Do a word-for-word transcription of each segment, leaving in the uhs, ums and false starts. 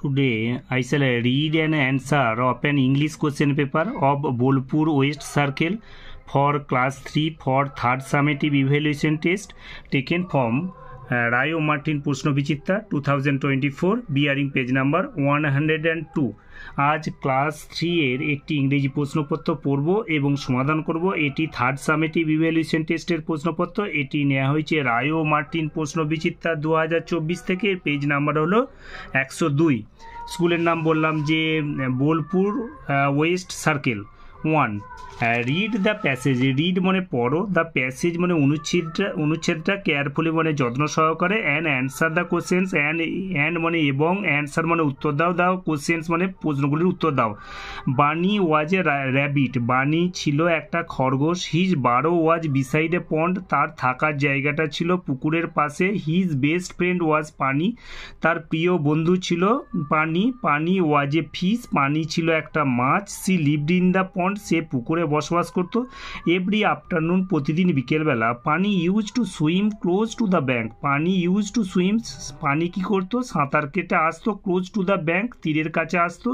Today I shall read an answer of an English question paper of Bolpur West Circle for class three for third summative evaluation test taken from uh, Rayo Martin Pushno Vichitta twenty twenty-four bearing page number one hundred two। आज class three এর একটি ইংরেজি প্রশ্নপত্র পড়ব এবং সমাধান করব। এটি থার্ড সামেটিভ ইভ্যালুয়েশন টেস্টের প্রশ্নপত্র। এটি নেওয়া হয়েছে রায়ো মার্টিন প্রশ্ন বিচিত্রা দু হাজার চব্বিশ থেকে। পেজ নাম্বার হলো একশো দুই। স্কুলের নাম বললাম যে Bolpur west circle. One, read the passage. Read মানে পড়ো, দ্য প্যাসেজ মানে অনুচ্ছেদটা অনুচ্ছেদটা কেয়ারফুলি মানে যত্ন সহকারে, and answer the questions. And and মানে এবং, অ্যান্সার মানে উত্তর দাও, দাও কোশ্চেন্স মানে প্রশ্নগুলির উত্তর দাও। বানি ওয়াজ এ র্যাবিট। বানি ছিল একটা খরগোশ। হিজ বারো ওয়াজ বিসাইড এ পন্ড। তার থাকার জায়গাটা ছিল পুকুরের পাশে। হিজ বেস্ট ফ্রেন্ড ওয়াজ পানি। তার প্রিয় বন্ধু ছিল পানি। পানি ওয়াজ এ ফিশ। পানি ছিল একটা মাছ। She lived in the pond. সে পুকুরে বসবাস করত। এভরি আফটারনুন প্রতিদিন বিকেলবেলা Punny use to swim close to the bank. Punny use to swim Punny কি করতো, সাঁতার কেটে আসতো। ক্লোজ টু দ্য ব্যাঙ্ক তীরের কাছে আসতো।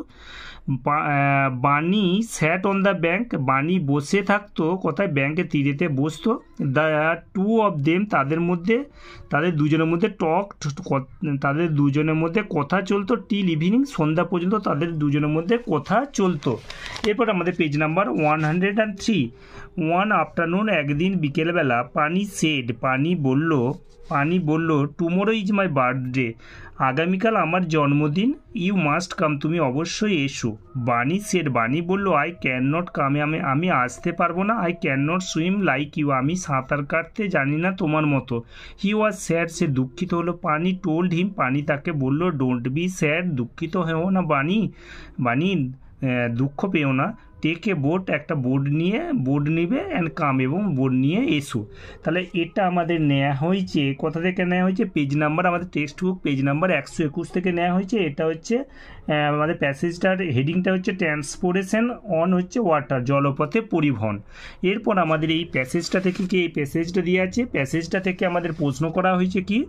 বানি স্যাট অন দ্য ব্যাঙ্ক। বানি বসে থাকতো কোথায়, ব্যাঙ্কে তীরেতে বসতো। দ্য টু অফ দেম তাদের মধ্যে তাদের দুজনের মধ্যে টক তাদের দুজনের মধ্যে কথা চলতো। টিল ইভিনিং সন্ধ্যা পর্যন্ত তাদের দুজনের মধ্যে কথা চলতো। এরপর আমাদের page number one hundred and three. One afternoon একদিন বিকেলবেলা পানি সেড পানি বলল পানি বলল টুমোরো ইজ মাই বার্থডে। আগামীকাল আমার জন্মদিন। ইউ মাস্ট কাম তুমি অবশ্যই এসো। বানি সেড বানি বলল আই ক্যান নট কাম আমি আমি আসতে পারবো না। I can not swim like you আমি সাঁতার কাটতে জানি না তোমার মতো। হি ওয়াজ স্যাড সে দুঃখিত হলো। পানি টোল্ড হিম পানি তাকে বলল ডোন্ট বি স্যাড দুঃখিত হেও না বানি বানি দুঃখ পেও না। টেক এ বোট একটা বোর্ড নিয়ে বোর্ড নিবে অ্যান্ড কাম এবং বোর্ড নিয়ে এসো। তাহলে এটা আমাদের নেওয়া হয়েছে কোথা থেকে নেওয়া হয়েছে, পেজ নাম্বার আমাদের টেক্সট বুক পেজ নাম্বার একশো একুশ থেকে নেওয়া হয়েছে। এটা হচ্ছে আমাদের প্যাসেজটার হেডিংটা হচ্ছে ট্রান্সপোর্টেশন অন হচ্ছে ওয়াটার জলপথে পরিবহন। এরপর আমাদের এই প্যাসেজটা থেকে কি এই প্যাসেজটা দিয়ে আছে, প্যাসেজটা থেকে আমাদের প্রশ্ন করা হয়েছে কি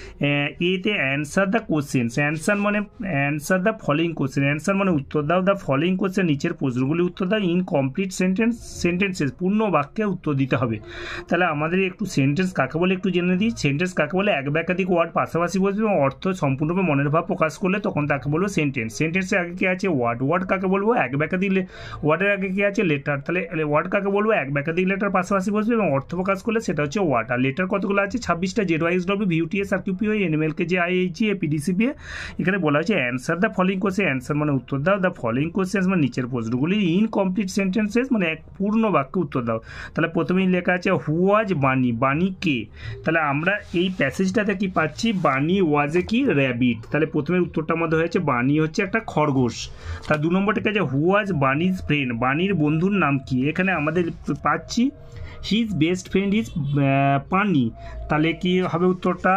এতে অ্যান্সার দ্য কোশ্চেন্স। অ্যান্সার মানে answer the following question. Answer মানে উত্তর দাও দ্য ফলোইং কোশ্চেন নিচের প্রশ্নগুলি উত্তর দাও ইন কমপ্লিট সেন্টেন্স সেন্টেন্সেস পূর্ণ বাক্যে উত্তর দিতে হবে। তাহলে আমাদের একটু সেন্টেন্স কাকে বলে একটু জেনে দিই। সেন্টেন্স কাকে বলে, এক বা একাধিক ওয়ার্ড পাশাপাশি বসবে এবং অর্থ সম্পূর্ণভাবে মনের ভাব প্রকাশ করলে তখন তাকে বলবো সেন্টেন্স। সেন্টেন্সের আগে কি আছে ওয়ার্ড। ওয়ার্ড কাকে বলবো, এক বা একাধিক ওয়ার্ডের আগে কি আছে লেটার। তাহলে ওয়ার্ড কাকে বলবো, এক বা একাধিক লেটার পাশাপাশি বসবে এবং অর্থ প্রকাশ করলে সেটা হচ্ছে ওয়ার্ড। আর লেটার কতগুলো আছে ছাব্বিশটা, Z Y X W V U T S R Q P O N M L K J I H G E P D C P. এখানে বলা হয়েছে answer the following question. Answer মানে উত্তর দাও, দ্য ফলোইং কোশ্চেন মানে নিচের প্রশ্নগুলি ইনকমপ্লিট সেন্টেন্সেস মানে এক পূর্ণ বাক্যে উত্তর দাও। তাহলে প্রথমেই লেখা আছে হু ওয়াজ বানি। বানি কে, তাহলে আমরা এই প্যাসেজটাতে কি পাচ্ছি বানি ওয়াজ এ কি র্যাবিট। তাহলে প্রথমের উত্তরটা আমাদের হয়েছে বানি হচ্ছে একটা খরগোশ। তার দু নম্বরটা আছে হু ওয়াজ বানিজ ফ্রেন্ড। বানির বন্ধুর নাম কি, এখানে আমাদের পাচ্ছি হিজ বেস্ট ফ্রেন্ড ইজ পানি। তাহলে কি হবে উত্তরটা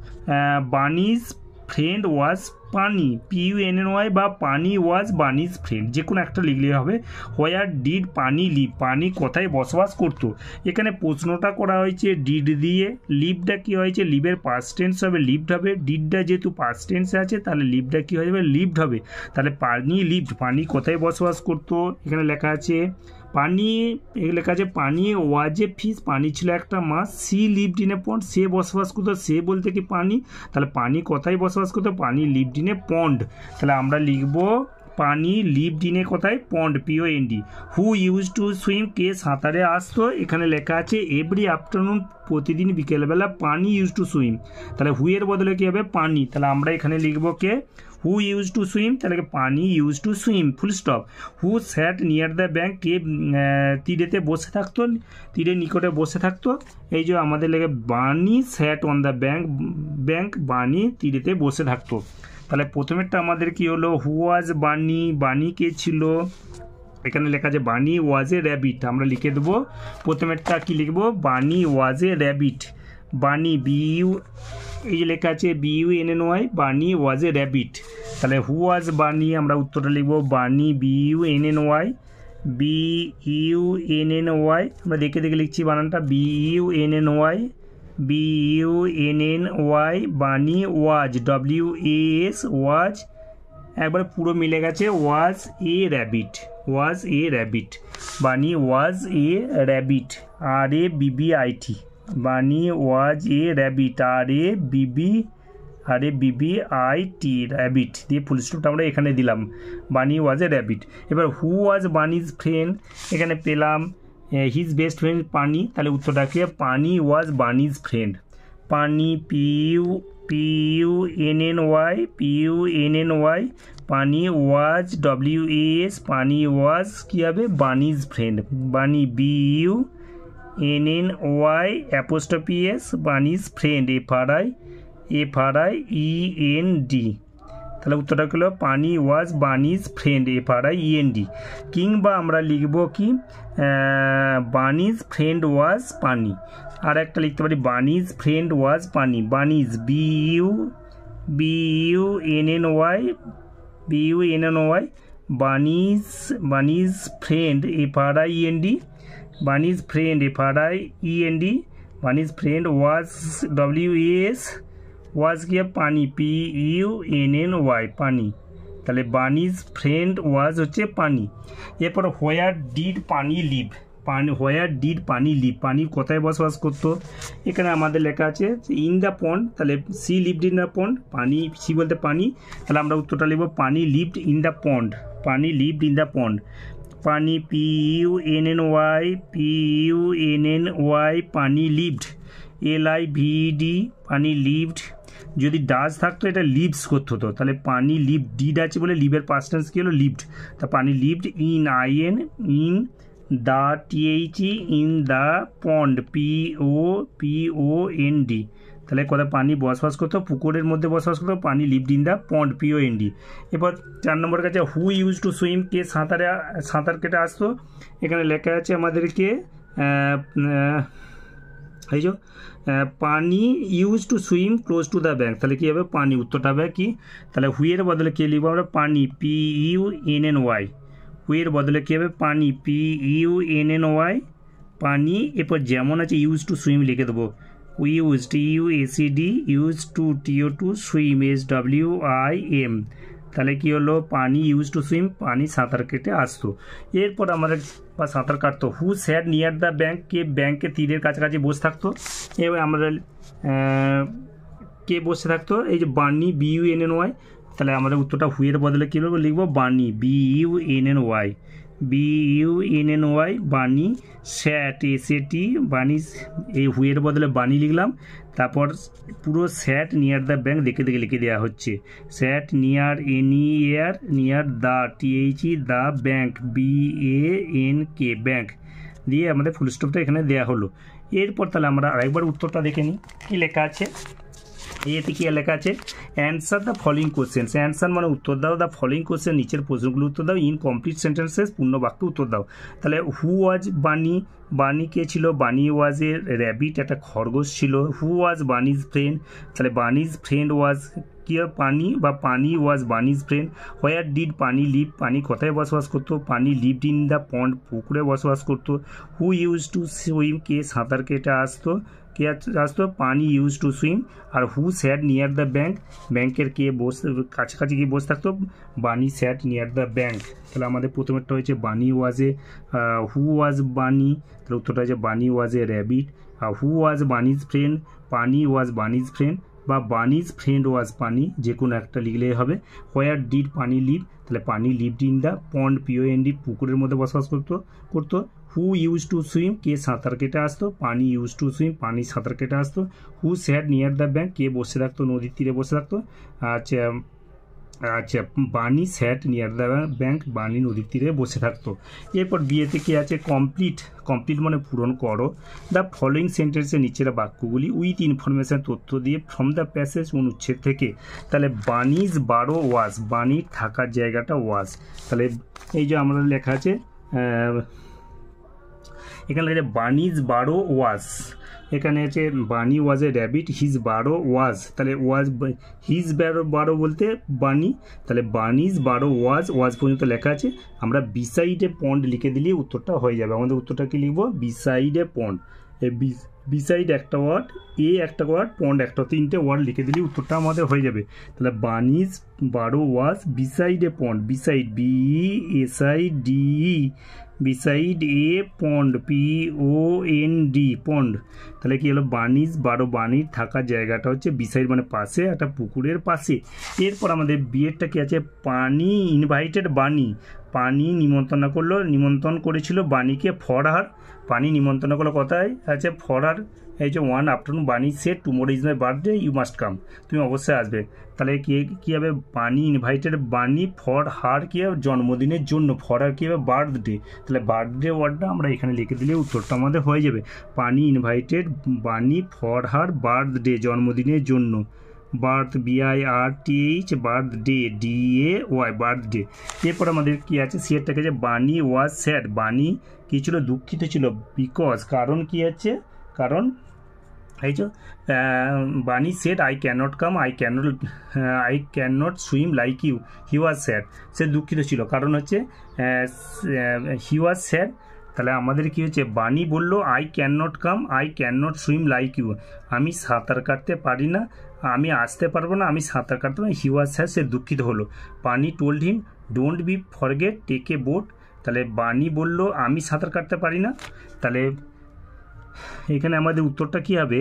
বানিজ ফ্রেন্ড ওয়াজ পানি পিইউ এন এন ওয়াই বা পানি ওয়াজ বানিজ ফ্রেন্ড যে কোনো একটা লিখলে হবে। হোয়ার ডিড পানি লিভ পানি কোথায় বসবাস করতো। এখানে প্রশ্নটা করা হয়েছে ডিড দিয়ে। লিভটা কী হয়েছে, লিভের পাস্ট টেন্স হবে লিভড হবে। ডিডটা যেহেতু পাস্ট টেন্সে আছে তাহলে লিভটা কী হয়ে যাবে লিভড হবে। তাহলে পানি লিভড পানি কোথায় বসবাস করতো, এখানে লেখা আছে পানি লেখা আছে পানি ওয়াজ এ ফিশ পানি ছিল একটা মাছ। She lived in a pond সে বসবাস করতো। সে বলতে কি পানি, তাহলে পানি কোথায় বসবাস করতো পানি লিভড ইন এ পন্ড। তাহলে আমরা লিখবো পানি লিভড ইন এ কোথায় pond P O N D. Who use to swim কে সাঁতারে আসতো, এখানে লেখা আছে এভরি আফটারনুন প্রতিদিন বিকেলবেলা পানি ইউজ টু সুইম। তাহলে হু এর বদলে কী হবে পানি। তাহলে আমরা এখানে লিখবো কে হু ইউজ টু সুইম, তাহলে Punny use to swim full stop. Who sat near the bank কে তীরেতে বসে থাকতো তীরের নিকটে বসে থাকতো। এই যে আমাদের লেগে Bunny sat on the bank bank Bunny তীরেতে বসে থাকতো। তাহলে প্রথমেরটা আমাদের কি হলো হু ওয়াজ বানি। বানি কে ছিল, এখানে লেখা আছে বানি ওয়াজ এ র্যাবিট। আমরা লিখে দেবো প্রথমেরটা কি লিখবো বানি ওয়াজ এ র্যাবিট। বানি বিইউ এই যে লেখা আছে BU N N Y Bunny ওয়াজ এ র্যাবিট। তাহলে হু ওয়াজ বানি আমরা উত্তরটা লিখবো Bunny B U N N Y B U N N Y আমরা দেখে দেখে লিখছি বানানটা B U N N Y B U N N Y Bunny was W A S ওয়াজ একবার পুরো মিলে গেছে। ওয়াজ এ র্যাবিট, ওয়াজ এ র্যাবিট, বানি ওয়াজ এ rabbit, R A Bibi IT, বানি ওয়াজ এ rabbit, R A Bibi R A Bibi I T, rabbit দিয়ে ফুল স্টপটা আমরা এখানে দিলাম, বানি ওয়াজ এ র্যাবিট। এবার হু ওয়াজ বানিজ ফ্রেন্ড, এখানে পেলাম হিজ বেস্ট ফ্রেন্ড পানি, তাহলে উত্তরটা কি? Punny was Bunny's friend. Punny P U P U N N Y, P U N N Y, Punny was W A S, Punny was কী হবে? Bunny's friend. Bunny B U N N Y apostrophe S, Bunny's friend, F R I F R I E N D, তাহলে উত্তরটা হলো Punny was Bunny's friend, F R I E N D. কিংবা আমরা লিখব কি? বানিজ friend was পানি। আর একটা লিখতে পারি বানিজ friend was Punny, Bunny's B U B U N N Y, B U N N Y, Bunny's Bunny's friend, F R I E N D, Bunny's friend, F R I E N D, Bunny's friend was W S, was কি? Punny, P U N N Y, Punny, তাহলে বানিজ friend ওয়াজ হচ্ছে পানি। এরপর হোয়ার did Punny live, পানি হোয়ার did Punny live, Punny কোথায় বসবাস করতো? এখানে আমাদের লেখা আছে ইন দ্য পন্ড, তাহলে she lived in the pond, Punny she বলতে পানি, তাহলে আমরা উত্তরটা লিখব পানি লিভড ইন দ্য পন্ড, পানি lived in the pond. Punny P U N N Y, P U N N Y, Punny lived, L I V D, Punny lived. যদি does থাকতো এটা লিভস করতে হতো, তাহলে পানি লিভ, ডিড আছে বলে লিভের পাস্ট টেন্স কী হলো? লিভড। তা Punny lived in I N, in the T H E, in the pond, P O P O N D, তাহলে কোথায় পানি বসবাস করতো? পুকুরের মধ্যে বসবাস করতো, Punny lived in the pond, P O N D. এবার চার নম্বর কাছে হু ইউজ টু সুইম, কে সাঁতারে সাঁতার কেটে আসতো? এখানে লেখা আছে আমাদেরকে এই যে Punny use to swim close to the bank, তাহলে কী হবে? পানি, উত্তরটা হবে কি? তাহলে হুইয়ের বদলে কে লিখবো আমরা? Punny, P U N N Y, হুইয়ের বদলে কী হবে? Punny, P U N N Y, Punny. এরপর যেমন আছে ইউজ টু সুইম লিখে দেবো, used T U S C D, used to T O to, swim S W I M, তাহলে কী হলো? পানি ইউজ টু সুইম, পানি সাঁতার কেটে আসতো। এরপর আমাদের বা সাঁতার কাটতো। Who sad near the bank, কে ব্যাঙ্কের তীরের কাছাকাছি বসে থাকতো? এবার আমরা কে বসে থাকতো? এই যে Bunny, B U N N Y, তাহলে আমাদের উত্তরটা হুয়ের বদলে কী লিখবো? লিখবো Bunny, B U N N Y, B U N N Y, Bunny. Sat, S A টি, বানি, এই হুয়ের বদলে বানি লিখলাম। তারপর পুরো স্যাট নিয়ার দ্য ব্যাঙ্ক দেখে দেখে লিখে দেওয়া হচ্ছে, sat near, N I E A R, near the, T H E, the bank, B A N K, bank দিয়ে আমাদের ফুল স্টপটা এখানে দেওয়া হলো। এরপর তাহলে আমরা আরেকবার উত্তরটা দেখে নিই কী লেখা আছে। এতে কি লেখা আছে? Answer the following questions, answer মানে উত্তর দাও, দ্য ফলোইং কোশ্চেন, নিচের প্রশ্নগুলো উত্তর দাও, ইন কমপ্লিট সেন্টেন্সেস, পূর্ণ বাক্যে উত্তর দাও। তাহলে হু ওয়াজ বানি, বানি কে ছিল? বানি ওয়াজ এ র্যাবিট, একটা খরগোশ ছিল। হু ওয়াজ বানিজ ফ্রেন্ড, তাহলে বানিজ ফ্রেন্ড ওয়াজ কি? পানি, বা Punny was Bunny's friend. Where did Punny live, Punny কোথায় বসবাস করতো? পানি লিভড ইন দ্য পন্ড, পুকুরে বসবাস করতো। হু ইউজ টু সুইম, কে সাঁতার কেটে আসতো? কে আসতো? Punny use to swim. আর who sad near the bank, ব্যাংকের কে বসে কাছাকাছি গিয়ে বসে থাকতো? বানি স্যাড নিয়ার দ্য ব্যাঙ্ক। তাহলে আমাদের প্রথমেরটা হয়েছে বানি ওয়াজ এ, হু ওয়াজ বানি, তাহলে উত্তরটা হচ্ছে বানি ওয়াজ এ র্যাবিট। আর হু ওয়াজ বানিজ ফ্রেন্ড, পানি ওয়াজ বানিজ ফ্রেন্ড, বা বানিজ ফ্রেন্ড ওয়াজ পানি, যে কোনো একটা লিখলেই হবে। হোয়ার ডিড পানি লিভ, তাহলে Punny lived in the pond, P O N D, পুকুরের মধ্যে বসবাস করতো করতো হু ইউজ টু সুইম, কে সাঁতার কেটে আসতো? পানি ইউজ টু সুইম, পানি সাঁতার কেটে আসতো। Who sad near the bank, কে বসে থাকতো? নদীর তীরে বসে থাকতো। আচ্ছা আচ্ছা বানি স্যাট নিয়ার দ্য ব্যাঙ্ক, বানি নদীর তীরে বসে থাকতো। এরপর বিয়েতে কি আছে? কমপ্লিট, কমপ্লিট মানে পূরণ করো দ্য ফলোয়িং সেন্টেন্সের নিচের বাক্যগুলি উইথ ইনফরমেশান, তথ্য দিয়ে, ফ্রম দ্য প্যাসেজ, অনুচ্ছেদ থেকে। তাহলে বানিজ বারো ওয়াজ, বানির থাকার জায়গাটা ওয়াজ। তাহলে এই যে আমরা লেখা আছে এখানে লেখা আছে বানিজ বারো ওয়াজ, এখানে আছে বানি ওয়াজ এ র্যাবিট, হিজ বারো ওয়াজ, তাহলে ওয়াজ হিজ বারো বারো বলতে বানি, তাহলে বানিজ বারো ওয়াজ, ওয়াজ পর্যন্ত লেখা আছে। আমরা বিসাইডে পন্ড লিখে দিলে উত্তরটা হয়ে যাবে। আমাদের উত্তরটা কি লিখবো? বিসাইডে পন্ড, এই বিসাইড একটা ওয়ার্ড, এ একটা ওয়ার্ড, পন্ড একটা, তিনটে ওয়ার্ড লিখে দিলে উত্তরটা আমাদের হয়ে যাবে। তাহলে Bunny's burrow was beside a pond, beside B S I D E, beside a pond P O N D, pond. তাহলে কি হলো, বানিজ বারো, বানির থাকার জায়গাটা হচ্ছে বিসাইড মানে পাশে, একটা পুকুরের পাশে। এরপর আমাদের বিয়েরটা কি আছে, পানি ইনভাইটেড বানি, পানি নিমন্ত্রণ করলো, নিমন্ত্রণ করেছিল বানিকে ফর হার, পানি নিমন্ত্রণ করলো কোথায় আছে, ফর হার, এই যে one afternoon Bunny said tomorrow is my birthday you must come, তুমি অবশ্যই আসবে। তাহলে কি কী হবে, বানি ইনভাইটেড বানি ফর হার কী হবে, জন্মদিনের জন্য, ফর হার কী হবে, বার্থডে। তাহলে বার্থডে ওয়ার্ডটা আমরা এখানে লিখে দিলে উত্তরটা আমাদের হয়ে যাবে। পানি ইনভাইটেড বানি ফর হার বার্থডে, জন্মদিনের জন্য, birth B I R T H, birthday D A Y, birthday. এরপর আমাদের কী আছে, সিয়ারটাকে যে বানি ওয়াজ স্যাড, বানি কী ছিল, দুঃখিত ছিল, বিকজ কারণ কী আছে, কারণ এই যে Bunny said I can't come, I can't I can't swim like you, he was sad, সে দুঃখিত ছিল, কারণ হচ্ছে হি ওয়াজ স্যাড। তাহলে আমাদের কি হচ্ছে, বানি বললো I can not come, I can not swim like you, আমি সাঁতার কাটতে পারি না, আমি আসতে পারবো না, আমি সাঁতার কাটতে পারি, হি ওয়াজ স্যাড, সে দুঃখিত হলো। Bunny told him don't be forget take a boat, তাহলে বানি বললো আমি সাঁতার কাটতে পারি না। তাহলে এখানে আমাদের উত্তরটা কী হবে,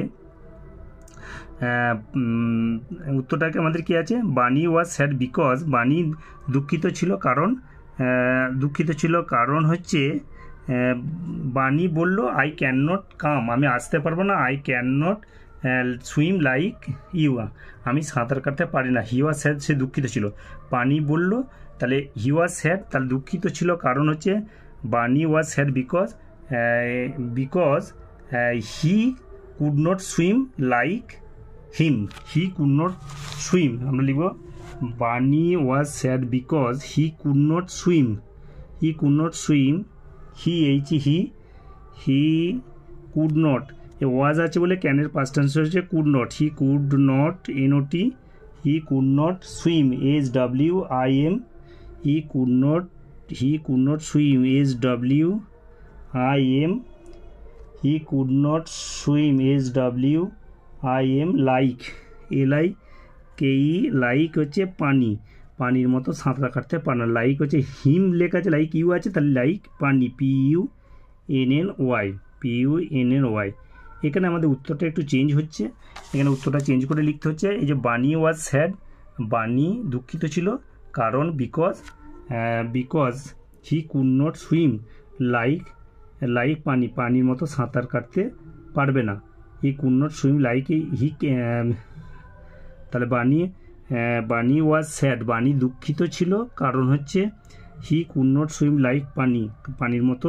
উত্তরটাকে আমাদের কী আছে, বানি ওয়াজ স্যাড বিকজ, বানি দুঃখিত ছিল কারণ, দুঃখিত ছিল কারণ হচ্ছে বানি বলল আই ক্যান নট কাম, আমি আসতে পারবো না, I can not swim like you, আমি সাঁতার কাটতে পারি না, হি ওয়াজ স্যাড, সে দুঃখিত ছিল। বানি বলল, তাহলে হি ওয়াজ স্যাড, তাহলে দুঃখিত ছিল কারণ হচ্ছে Bunny was sad because, because he could not swim like him, he could not swim, আমরা লিখব Bunny was sad because he could not swim, he could not swim, he H he, he could not, a was আছে বলে ক্যানের past tense হচ্ছে could not, he could not N O T, he could not swim S W I M, he could not, he could not swim S W I M, he could not swim S W I M like, L I K E, like হচ্ছে Punny, পানির মতো সাঁতার কাটতে পারে না, like হচ্ছে হিম লেখা আছে, লাইক ইউ আছে, তাহলে like Punny, P U N N Y, P U N N Y. এখানে আমাদের উত্তরটা একটু চেঞ্জ হচ্ছে, এখানে উত্তরটা চেঞ্জ করে লিখতে হচ্ছে, এই যে বানি ওয়াজ স্যাড, বানি দুঃখিত ছিল কারণ, because, because he could not swim like, like পানি, পানির মতো সাঁতার কাটতে পারবে না, he could not swim like he, তাহলে বানি, বানি ওয়াজ স্যাড, বানি দুঃখিত ছিল কারণ হচ্ছে he could not swim like পানি, পানির মতো।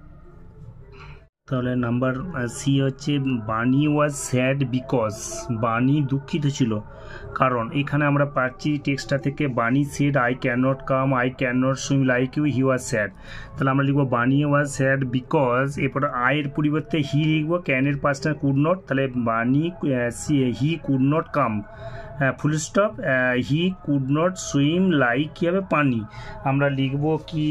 তাহলে নাম্বার সি হচ্ছে বানি ওয়াজ স্যাড বিকজ, বানি দুঃখিত ছিল কারণ, এখানে আমরা পাচ্ছি টেক্সটটা থেকে Bunny said I can not come, I can not swim like you, he was sad. তাহলে আমরা লিখবো বানি ওয়াজ স্যাড বিকজ, এরপর আয়ের পরিবর্তে হি লিখবো, ক্যানের পাশটা কুড নট, তাহলে Bunny he could not come, full stop, he could not swim like কী হবে, পানি। আমরা লিখব কি,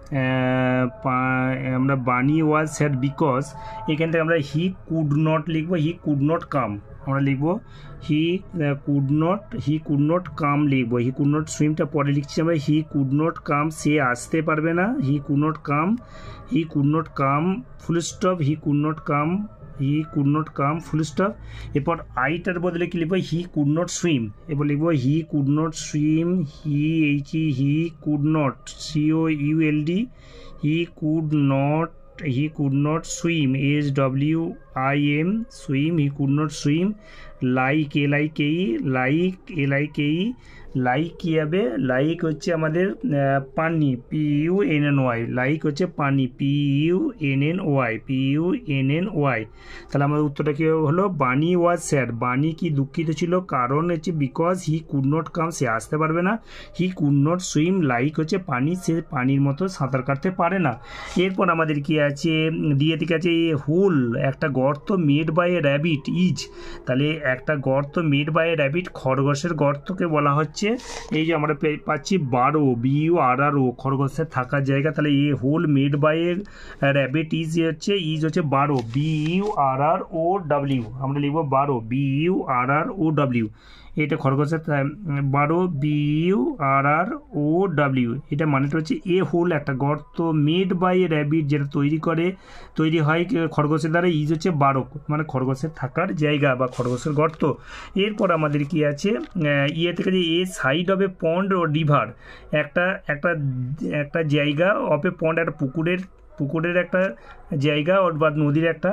আমরা বানি ওয়াজ স্যাড বিকজ, এখান থেকে আমরা হি কুড নট লিখবো, হি কুড নট কাম, আমরা লিখবো he could not, he could not come লিখবো, হি কুড নট সুইমটা পরে লিখছি আমরা, হি কুড নট কাম, সে আসতে পারবে না, he could not come, he could not come, full stop, he could not come, he could not come, full stop. এরপর আইটার বদলে কি লিখবো, হি কুড নট সুইম, এরপর লিখবো he could not swim, he H E, he could not, C O U L D, he could not, he could not swim S W I M, swim, he could not swim like, L I K E, like, L I K E, like কী হবে, like হচ্ছে আমাদের punny, P U N N Y, like হচ্ছে punny, P U N N Y, P U N N Y. তাহলে আমাদের উত্তরটা কী হলো, বানি ওয়াজ স্যাড, বানি কি দুঃখিত ছিল কারণ হচ্ছে because he could not come, সে আসতে পারবে না, he could not swim like হচ্ছে পানি, সে পানির মতো সাঁতার কাটতে পারে না। এরপর আমাদের কি আছে, দিয়ে থেকে আছে হোল, একটা গ গর্ত made by a rabbit is, তাহলে একটা গর্ত মেড বাই এ র্যাবিট খরগোশের গর্তকে বলা হচ্ছে এই যে আমরা পাচ্ছি বারো, বিইউ আর আর ও, খরগোশের থাকার জায়গা। তাহলে a hole made by a rabbit is হচ্ছে ইজ হচ্ছে burrow, B U R R O W, আমরা লিখবো বারো, B U R R O W, এটা খরগোশের বারো, B U R R O W, এটা মানেটা হচ্ছে এ হোল একটা গর্ত মেড বাই এ র্যাবিট যেটা তৈরি করে তৈরি হয় খরগোশের দ্বারা, ইজ হচ্ছে বারো মানে খরগোশের থাকার জায়গা বা খরগোশের গর্ত। এরপর আমাদের কি আছে ইয়ে থেকে যে a side of a pond ও রিভার, একটা একটা একটা জায়গা অফ এ পন্ড, একটা পুকুরের পুকুরের একটা জায়গা বা নদীর একটা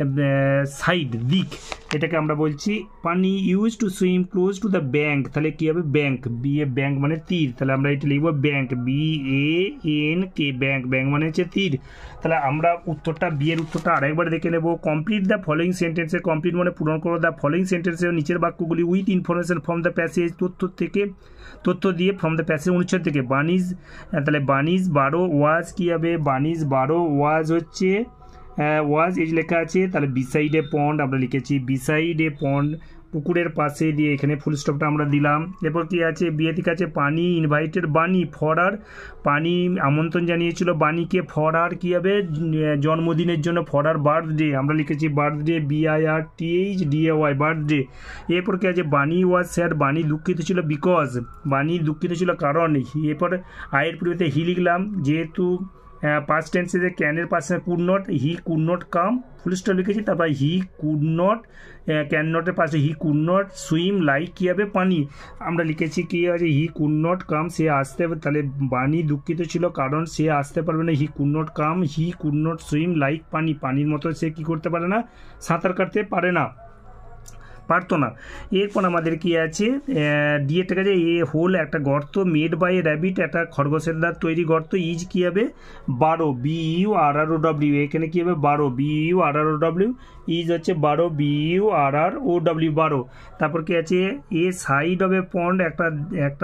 সাইড দিক, এটাকে আমরা বলছি পানি use to swim close to the bank, তাহলে কী হবে ব্যাঙ্ক, বি এ ব্যাঙ্ক মানে তীর, তাহলে আমরা এটা লিখবো bank, B A N K bank, bank মানে হচ্ছে তীর। তাহলে আমরা উত্তরটা বি এর উত্তরটা আরেকবার দেখে নেব। Complete the following sentences, complete মানে পূরণ করো দ্য ফলোয়িং সেন্টেন্সের নিচের বাক্যগুলি with information from the passage, তথ্য থেকে তথ্য দিয়ে ফ্রম দ্য প্যাসেজ অনুচ্ছেদ থেকে। বানিজ, তাহলে বানিজ বারো, ওয়াজ কী হবে বানিজ বারো, ওয়াজ হচ্ছে ওয়াজ এই লেখা আছে, তাহলে বিসাইড এ পন্ড আমরা লিখেছি বিসাইড এ পন্ড, পুকুরের পাশে দিয়ে এখানে ফুল স্টপটা আমরা দিলাম। এরপর কি আছে বিয়ে থেকে আছে পানি ইনভাইটেড বানি ফর আর, পানি আমন্ত্রণ জানিয়েছিল বানিকে ফর আর কী হবে জন্মদিনের জন্য, ফর আর বার্থডে আমরা লিখেছি birthday, B I R T H D A Y birthday. এরপর কি আছে বানি ওয়াজ স্যাড, বানি দুঃখিত ছিল বিকজ, বানি দুঃখিত ছিল কারণ। এরপর আয়ের পরিবর্তে হি লিখলাম, যেহেতু পাস্ট টেন্সে যে ক্যানের পাশে could not, he could not come full stop লিখেছি, তারপর হি কুড নট ক্যান নটের পাশে he could not swim like কী হবে পানি, আমরা লিখেছি কী আছে হি কুড নট কাম, সে আসতে, তাহলে বানি দুঃখিত ছিল কারণ সে আসতে পারবে না, he could not come, he could not swim like পানি, পানির মতো সে কী করতে পারে না সাঁতার কাটতে পারে না পারতো না। এরপর আমাদের কি আছে ডিএটা কাছে এ হোল একটা গর্ত মেড বাই এ র্যাবিট, একটা খরগোশের দ্বার তৈরি গর্ত, ইজ কী হবে burrow, B U R R O W, এখানে কী হবে burrow, B U R R O W, is হচ্ছে burrow, B U R R O W বারো। তারপর কি আছে এ সাইড অফ এ পন্ড, একটা একটা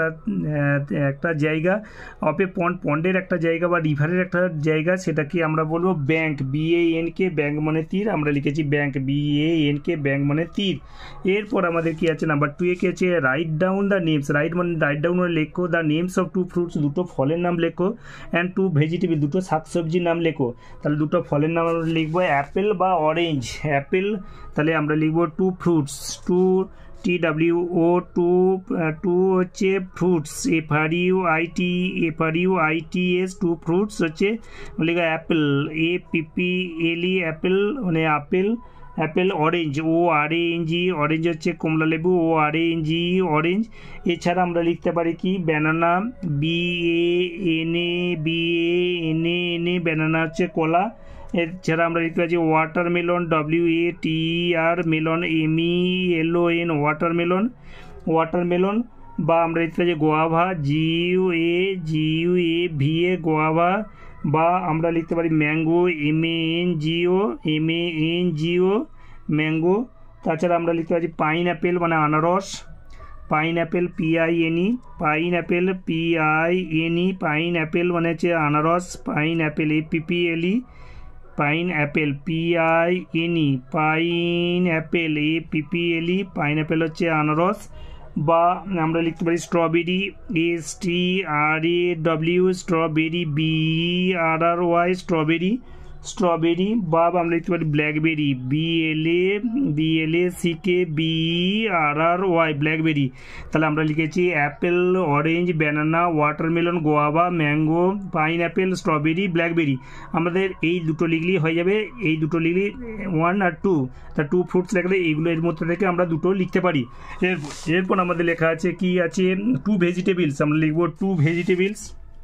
একটা জায়গা অফ এ পন্ড, পন্ডের একটা জায়গা বা রিভারের একটা জায়গা, সেটাকে আমরা বলবো ব্যাঙ্ক, বিএএন কে ব্যাঙ্ক মানে তীর, আমরা লিখেছি ব্যাঙ্ক, বিএএন কে ব্যাঙ্ক মানে তীর। এরপর আমাদের কি আছে নাম্বার টু এ কি আছে write down the names, write মানে রাইট ডাউন মানে লেখো the names of two fruits, দুটো ফলের নাম লেখো, অ্যান্ড টু ভেজিটেবল, দুটো শাকসবজির নাম লেখো। তাহলে দুটো ফলের নাম আমরা লিখবো অ্যাপেল বা অরেঞ্জ, অ্যাপেল, তাহলে আমরা লিখবো two fruits, two T W O two, two হচ্ছে fruits, F R U I T F R U I T S, two fruits হচ্ছে লিখা apple, A P P L E apple মানে আপেল, apple, orange O R A N G, orange হচ্ছে কমলা লেবু, ও R A N G orange. এছাড়া আমরা লিখতে পারি কি banana, B A N A B A N A N A banana হচ্ছে কলা। এছাড়া আমরা লিখতে পারছি watermelon, W A T R melon, M E L O N watermelon, watermelon. বা আমরা লিখতে পারছি guava, G U A G U A V A guava. বা আমরা লিখতে পারি mango, M A N G O M A N G O mango. তাছাড়া আমরা লিখতে পারছি পাইন অ্যাপেল মানে আনারস, pineapple P I N E, pineapple P I N E, pineapple মানে হচ্ছে আনারস, pineapple A P P L E, pineapple P I N E, pineapple A P P L E, pineapple হচ্ছে আনারস। বা আমরা লিখতে পারি strawberry, S T R A W strawberry, B R R Y strawberry, strawberry. বা আমরা লিখতে পারি blackberry, B L A B L A C K B R R Y blackberry. তাহলে আমরা লিখেছি apple, orange, banana, watermelon, guava, mango, pineapple, strawberry, blackberry. আমাদের এই দুটো লিখলেই হয়ে যাবে, এই দুটো লিখলেই ওয়ান আর টু, তা টু ফ্রুটস লিখলে এইগুলো এর মধ্যে থেকে আমরা দুটো লিখতে পারি। এরপর এরপর আমাদের লেখা আছে কি আছে টু ভেজিটেবলস, আমরা লিখবো two vegetables,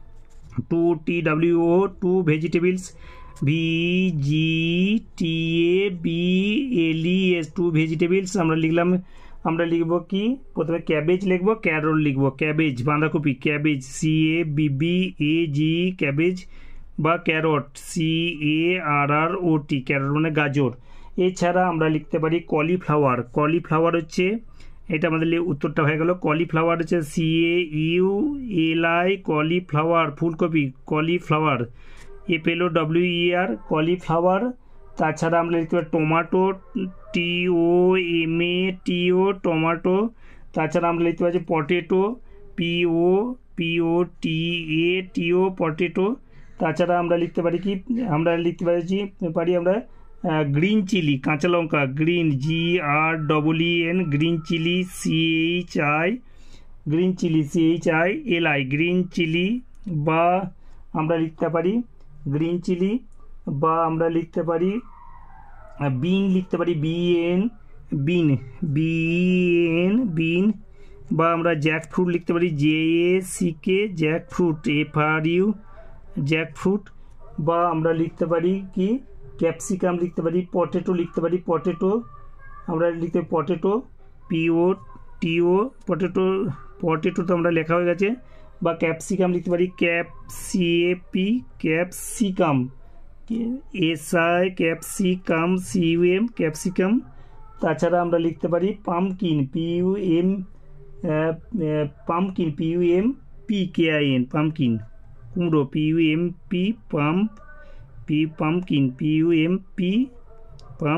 two T W O two vegetables, V G T A B L E S, two vegetables আমরা লিখলাম। আমরা লিখবো কি প্রথমে ক্যাবেজ লিখবো, ক্যারল লিখবো, ক্যাবেজ বাঁধাকপি, cabbage C A B B A G cabbage. বা carrot, C A R R O T, carrot মানে গাজর। এছাড়া আমরা লিখতে পারি কলিফ্লাওয়ার, কলিফ্লাওয়ার হচ্ছে এটা আমাদের উত্তরটা হয়ে গেল। কলিফ্লাওয়ার হচ্ছে C A U L I, cauliflower ফুলকপি, cauliflower, F L O W E R cauliflower. তাছাড়া আমরা লিখতে পারি tomato, T O M A T O tomato. তাছাড়া আমরা লিখতে পারি potato, P O P O T A T O potato. তাছাড়া আমরা লিখতে পারি কি আমরা লিখতে পারি পারি আমরা গ্রিন চিলি, কাঁচা লঙ্কা, green G R double E N, green chilli, C H I, green chilli C H I L I, green chilli. বা আমরা লিখতে পারি গ্রিন চিলি, বা আমরা লিখতে পারি বিন, লিখতে পারি B N, bean, B N, bean. বা আমরা জ্যাক ফ্রুট লিখতে পারি J A C K, jackfruit, F R U, jackfruit. বা আমরা লিখতে পারি কি ক্যাপসিকাম লিখতে পারি, পটেটো লিখতে পারি, পটেটো, আমরা লিখতে পারি পটেটো, পিও টিও, পটেটো, পটেটো তো আমরা লেখা হয়ে গেছে। বা ক্যাপসিকাম লিখতে পারি ক্যাপসিএপি, capsicum, S I, capsicum, C U M, capsicum. তাছাড়া আমরা লিখতে পারি pumpkin, P U M, pumpkin, P U M P K I N, pumpkin, কুমড়ো, পিইউ এম পি, পাম, P pumpkin, P U M P, পাম,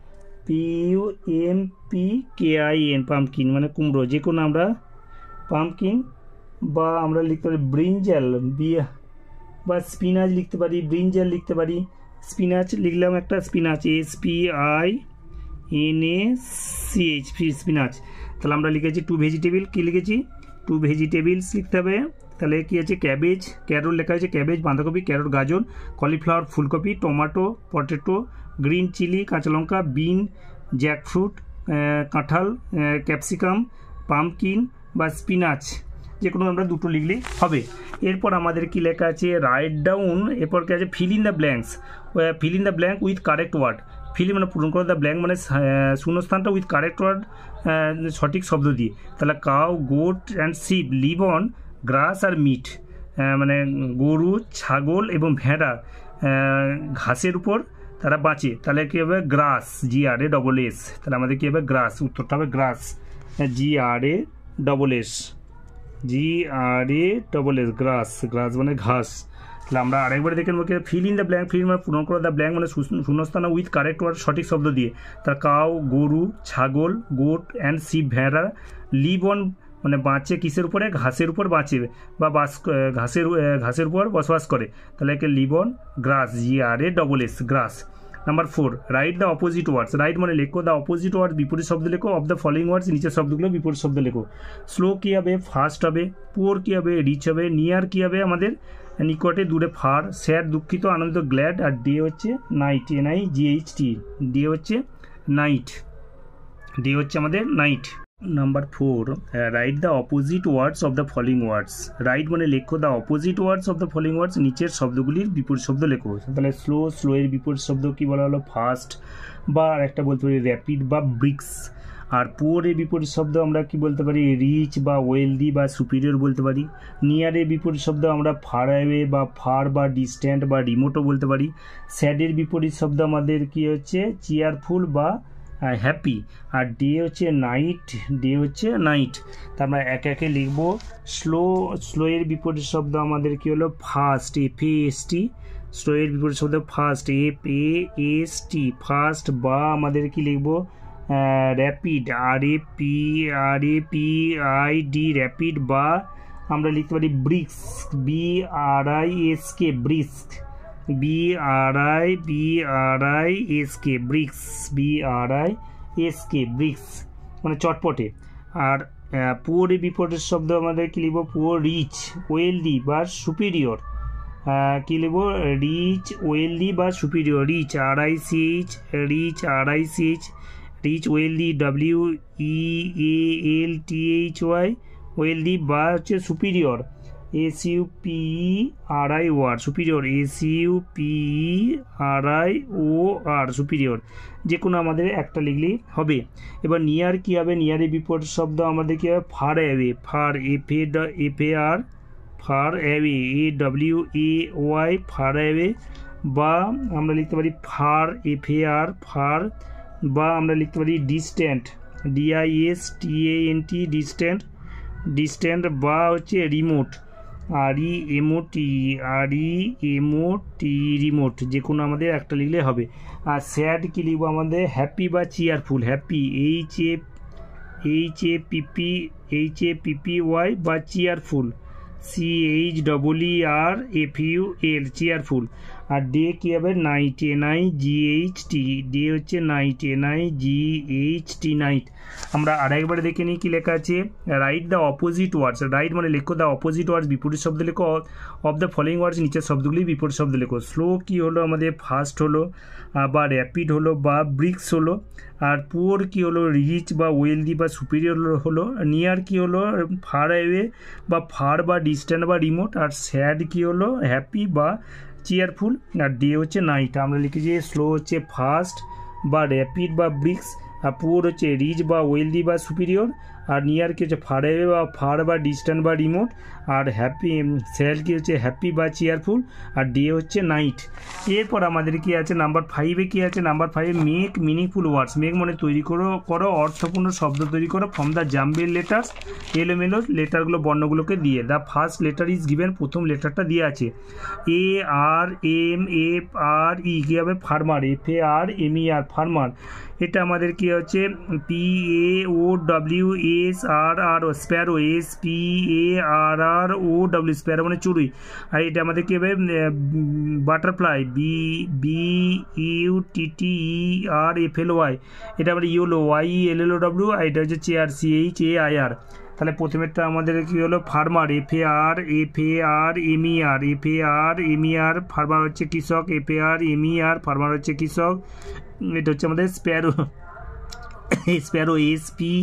P U M P K I N, pumpkin মানে কুমড়ো, যে কোনো আমরা পামকিন। বা আমরা লিখতে পারি ব্রিঞ্জাল, বি, বা স্পিনাচ লিখতে পারি, ব্রিঞ্জাল লিখতে পারি, স্পিনাচ লিখলাম একটা, spinach, S P I N A C H, spinach. তাহলে আমরা লিখেছি টু ভেজিটেবল, কী লিখেছি টু ভেজিটেবলস লিখতে হবে। তাহলে কী আছে ক্যাবেজ, ক্যারট লেখা হয়েছে, ক্যাবেজ, বাঁধাকপি, ক্যারট, গাজর, কলিফ্লাওয়ার, ফুলকপি, টমেটো, পটেটো, গ্রিন চিলি, কাঁচা লঙ্কা, বিন, জ্যাকফ্রুট, কাঁঠাল, ক্যাপসিকাম, পামকিন বা স্পিনাচ, যে কোনো আমরা দুটো লিখলেই হবে। এরপর আমাদের কি লেখা আছে রাইট ডাউন, এরপর কি আছে fill in the blanks, fill in the blank with correct word, fill মানে পূরণ করে, দ্য ব্ল্যাঙ্ক মানে শূন্যস্থানটা উইথ কারেক্ট ওয়ার্ড, সঠিক শব্দ দিয়ে। তাহলে cow, goat and sheep live on grass আর মিট, মানে গরু, ছাগল এবং ভেড়া ঘাসের উপর তারা বাঁচে। তাহলে কী হবে grass, G R A double S, তাহলে আমাদের কী হবে গ্রাস, উত্তরটা হবে grass, G R A double S, G R A double S, grass, grass মানে ঘাস। তাহলে আমরা আরেকবার দেখে নেবো fill in the blank, fill মানে পূরণ করো, দ্য ব্ল্যাঙ্ক মানে শূন্যস্থান উইথ কারেক্ট ওয়ার্ড, সঠিক শব্দ দিয়ে। তার কাউ গরু, ছাগল, গোট অ্যান্ড শিপ ভেড়া, লিভ অন মানে বাঁচে কিসের উপরে, ঘাসের উপর বাঁচে বা বাস, ঘাসের ঘাসের উপর বসবাস করে। তাহলে একে live on grass, G R A double S, grass. Number four, write the opposite words, write মানে লেখো, দ্য অপোজিট ওয়ার্ড বিপরীত শব্দ লেখো, অফ দ্য ফলোইং ওয়ার্ডস নিচের শব্দগুলো বিপরীত শব্দ লেখো। স্লো কী হবে, ফাস্ট হবে, পুয়ার কী হবে, রিচ হবে, নিয়ার কী হবে আমাদের নিকটে, দূরে, ফার, স্যাড দুঃখিত, আনন্দ গ্ল্যাড, আর ডে হচ্ছে night, N I G H T, day হচ্ছে নাইট, ডে হচ্ছে আমাদের night. Number four, write the opposite words of the following words, write মানে লেখো, the opposite words of the following words নিচের শব্দগুলির বিপরীত শব্দ লেখো। তাহলে স্লো, স্লো এর বিপরীত শব্দ কী বলা হলো ফাস্ট, বা আর একটা বলতে পারি র্যাপিড বা ব্রিক্স। আর পুয়ার এর বিপরীত শব্দ আমরা কি বলতে পারি রিচ বা ওয়েলদি বা সুপিরিয়র বলতে পারি। নিয়ার এর বিপরীত শব্দ আমরা ফার অ্যাওয়ে বা ফার বা ডিস্ট্যান্ট বা রিমোটও বলতে পারি। স্যাডের বিপরীত শব্দ আমাদের কি হচ্ছে চিয়ারফুল বা হ্যাপি। আর ডে হচ্ছে নাইট, ডে হচ্ছে নাইট। তা আমরা একে একে লিখবো। স্লো, স্লো এর বিপরীত শব্দ আমাদের কি হলো fast, F A S T. Slow এর বিপরীত শব্দ fast, F A S T, fast. বা আমাদের কি লিখবো rapid, R A P R A P I D, rapid. বা আমরা লিখতে পারি brisk, B R I S K, brisk, B R I B R I S K, brisk, B R I S K, brisk মানে চটপটে। আর পুয়ারের বিপরীত শব্দ আমাদের কী লিখব পুয়ার, রিচ, ওয়েলদি বা সুপিরিয়র। কী লিখব রিচ, ওয়েলদি বা superior. Rich, R I C H, rich, R I C H, rich, wealthy, W E A L T H Y, wealthy. বা হচ্ছে superior, S U P R I O R, superior, S U P R I O R, superior. যে কোনো আমাদের একটা লিখলেই হবে। এবার near কী হবে, নিয়ারের বিপরীত শব্দ আমাদের কী হবে far away, far, F A F A R, far away, A W A Y, far away. বা আমরা লিখতে পারি far, F A R, far. বা আমরা লিখতে পারি distant, D I S T A N T, distant, distant. বা হচ্ছে রিমোট, আর ই এমও টি আর ই এমও টি রিমোট যে কোনো আমাদের একটা লিখলে হবে। আর স্যাড কী লিখবো আমাদের হ্যাপি বা cheerful, happy H A H A P P H A P P Y বা cheerful C H double E R F U L cheerful. আর ডে কী হবে night N I G H T, day হচ্ছে night N I G H T night. আমরা আরেকবার দেখে নিই কী লেখা আছে, write the opposite words, write মানে লেখো দ্য অপোজিট ওয়ার্ডস বিপরীত শব্দ লেখো, অফ দ্য ফলোয়িং ওয়ার্ডস নিচের শব্দগুলি বিপরীত শব্দ লেখো। স্লো কী হলো আমাদের ফাস্ট হলো, বা র্যাপিড হলো বা ব্রিক্স হলো। আর পুয়ার কী হলো রিচ বা ওয়েলদি বা সুপিরিয়র হলো। নিয়ার কী হলো ফার অ্যাওয়ে বা ফার বা ডিস্ট্যান্ট বা রিমোট। আর স্যাড কী হলো হ্যাপি বা চেয়ারফুল। আর ডে হচ্ছে নাইট। আমরা লিখেছি স্লো হচ্ছে ফাস্ট বা র্যাপিড বা ব্রিক্স, আর পুয়ার হচ্ছে রিচ বা ওয়েলদি বা সুপিরিয়র। আর নিয়ার কি হচ্ছে ফার অ্যাওয়ে বা ফার বা ডিস্ট্যান্ট বা রিমোট। আর হ্যাপি স্যাড কি হচ্ছে হ্যাপি বা চেয়ারফুল। আর ডে হচ্ছে নাইট। এরপর আমাদের কি আছে নাম্বার ফাইভে কি আছে, নাম্বার ফাইভে মেক মিনিংফুল ওয়ার্ডস, মেক মানে তৈরি করো করো অর্থপূর্ণ শব্দ তৈরি করো ফ্রম দ্য জাম্বেল লেটার্স, এলোমেলো লেটারগুলো বর্ণগুলোকে দিয়ে। The first letter is given, প্রথম লেটারটা দিয়ে আছে। এ আর এম এফ আর ই কী হবে farmer, F A R M E R farmer. এটা আমাদের কি হচ্ছে P A O W S R R sparrow, S P A R R O W sparrow মানে চড়ুই। আর এটা আমাদের কী হবে butterfly, B B U T T E R F L Y. এটা আমাদের yellow Y E L L O W. আর এটা হচ্ছে chair C H A I R. তাহলে প্রথমেরটা আমাদের কী হলো farmer, F A R F A R M E R, F A R M E R farmer হচ্ছে কৃষক, F A R M E R farmer হচ্ছে কৃষক। এটা হচ্ছে আমাদের sparrow, sparrow S P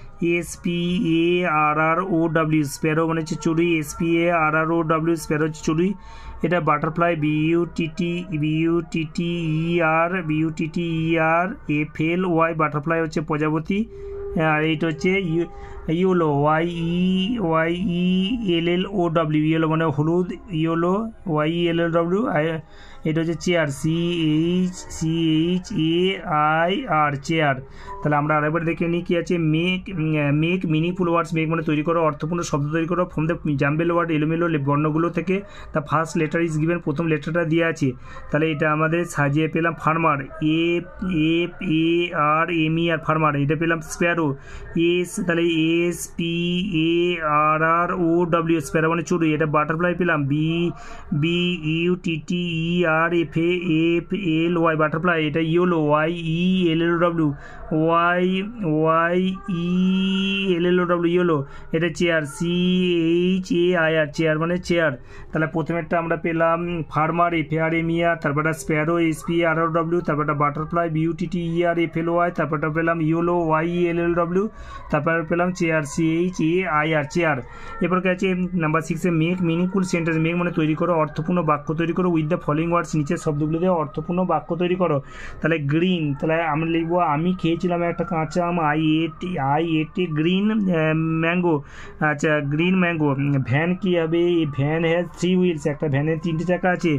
S P A R R O W sparrow মানে হচ্ছে চড়ুই, S P A R R O W sparrow হচ্ছে চড়ুই। এটা butterfly B U T T B U T T E আর B U T T E R F L Y butterfly হচ্ছে প্রজাপতি। আর এইটা হচ্ছে yellow Y E Y E L L O W, yellow মানে হলুদ, yellow Y E L L W. এটা হচ্ছে chair C H C H A I R chair. তাহলে আমরা আরেকবার দেখে নিই কী আছে, make make meaningful words, make মানে তৈরি করো অর্থপূর্ণ শব্দ তৈরি করো ফ্রম দ্য জাম্বেল ওয়ার্ড, এলোমেলো বর্ণগুলো থেকে। The first letter is given, প্রথম লেটারটা দিয়ে আছে। তাহলে এটা আমাদের সাজিয়ে পেলাম farmer, F F A R M E R farmer. এটা পেলাম স্প্যারো, এস তাহলে S P A R R O W sparrow মানে চড়ুই। এটা বাটারফ্লাই পেলাম B B U T T E R F A F L Y butterfly. এটা yellow Y E L L O W Y Y E L L O W yellow. এটা chair C H A I R chair মানে chair. তাহলে প্রথমেরটা আমরা পেলাম farmer, F A R M E R, তারপরটা sparrow S P R R W, তারপরটা butterfly B U T T E R F L Y, তারপরটা পেলাম yellow Y E L L W, তারপর পেলাম chair C H A I R chair. এরপর কি আছে number সিক্সে মেক মিনিংফুল সেন্টেন্স, মেক মানে তৈরি করো অর্থপূর্ণ বাক্য তৈরি করো উইথ দ্য ফলোয়িং ওয়ার্ডস, নিচের শব্দগুলো দিয়ে অর্থপূর্ণ বাক্য তৈরি করো। তাহলে গ্রিন, তাহলে আমরা লিখবো আমি খেয়েছিলাম একটা কাঁচা আম, I ate I ate a green mango. আচ্ছা গ্রিন ম্যাঙ্গো। ভ্যান কী হবে, এই ভ্যান হ্যাজ থ্রি হুইলস, একটা ভ্যানের তিনটে চাকা আছে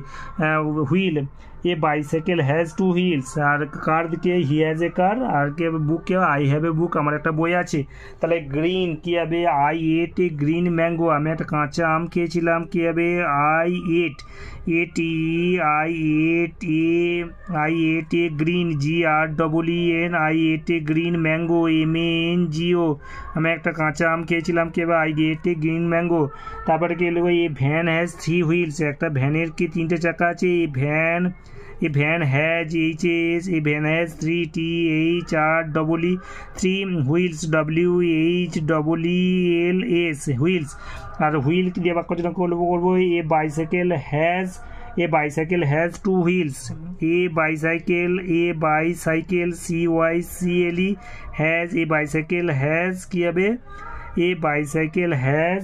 wheel. A bicycle has two wheels. আর কার কে হি হ্যাজ এ কার। আর কে বুক কে আই হ্যাভ এ বুক, আমার একটা বই আছে। তাহলে গ্রিন কী হবে I ate a green mango, আমি একটা কাঁচা আম খেয়েছিলাম। কী হবে I ate ate E I ate a I ate a green G R double E N I ate a green mango M A N Jio, আমি একটা কাঁচা আম খেয়েছিলাম। কে হবে I ate a green mango. তারপরে কি লিখবো a van has three wheels, একটা ভ্যানের কি তিনটে চাকা আছে। এই van a van has H S a van has three T H R double E three wheels W H double E L S wheels. আর হুইল দিয়ে বাক্য যেটা করবো করবো a bicycle has a bicycle has two wheels. A bicycle a bicycle C Y C L E has a bicycle has কী হবে a bicycle has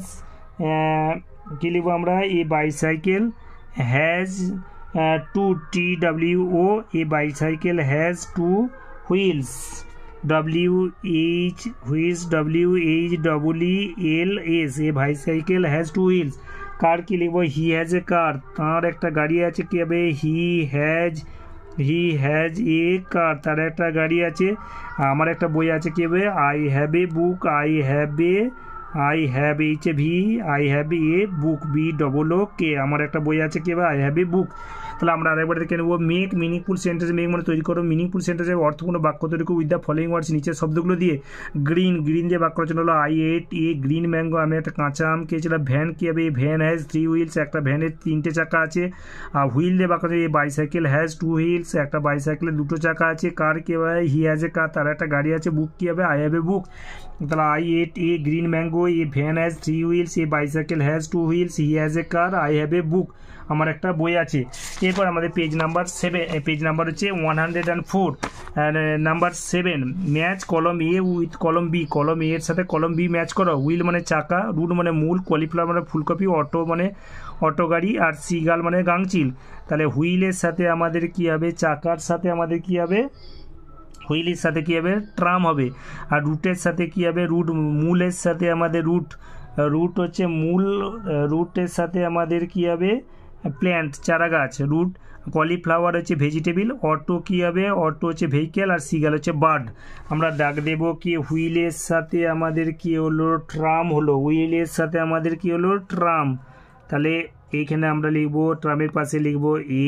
কী লিখবো আমরা a bicycle has two T W O a bicycle has two wheels W H wheels W H double E L S a bicycle has two wheels. Car কি লিখবো হি has a কার, তার একটা গাড়ি আছে। কী হবে he has he has a কার, তার একটা গাড়ি আছে। আমার একটা বই আছে। কী হবে I have a book I have a I have H A V, I have a book, B double O K, আমার একটা বই আছে কি, আই হ্যাভ এ বুক। তাহলে আমরা আরেকবার দেখে নেবো, মেক মিনিংফুল সেন্টেন্স, মেক মানে তৈরি করো, মিনিংফুল সেন্টেন্সের অর্থপূর্ণ বাক্য তৈরি করো উইথ দ্য ফলোইং ওয়ার্ডস, নিচের শব্দগুলো দিয়ে। গ্রিন, গ্রিন যে বাক্য রচনা হলো, I ate a green mango, আমি একটা কাঁচা আম খেয়েছিলাম। ভ্যান কী হবে, ভ্যান হ্যাজ থ্রি হুইলস, একটা ভ্যানের তিনটে চাকা আছে। আর হুইল দিয়ে বাক্য রচনা, বাইসাইকেল হ্যাজ টু হুইলস, একটা বাইসাইকেলের দুটো চাকা আছে। কার কী হবে, হি হ্যাজ এ কার, তার একটা গাড়ি আছে। বুক কী হবে, আই হ্যাভ এ বুক। তাহলে I ate a green mango, a van has three wheels, a bicycle has two wheels, he has a car, I have a book, আমার একটা বই আছে। এরপর আমাদের page number seven, page number হচ্ছে one hundred and four, number seven, match column A with কলম B, কলম এ এর সাথে কলম বি ম্যাচ করো। হুইল মানে চাকা, রুট মানে মূল, কলিফ্লাওয়ার মানে ফুলকপি, অটো মানে অটো গাড়ি, আর সিগাল মানে গাংচিল। তাহলে হুইলের সাথে আমাদের কী হবে, চাকার সাথে আমাদের কী হবে, হুইলের সাথে কী হবে, ট্রাম হবে। আর রুটের সাথে কী হবে, রুট, মূলের সাথে আমাদের রুট, রুট হচ্ছে মূল, রুটের সাথে আমাদের কী হবে, প্ল্যান্ট চারা গাছ, রুট। কলিফ্লাওয়ার হচ্ছে ভেজিটেবিল, অটো কী হবে, অটো হচ্ছে ভেহিকেল, আর সিগাল হচ্ছে বার্ড। আমরা ডাক দেব কি, হুইলের সাথে আমাদের কি হলো, ট্রাম হলো, হুইলের সাথে আমাদের কি হলো, ট্রাম। তাহলে এইখানে আমরা লিখবো, ট্রামের পাশে লিখবো এ।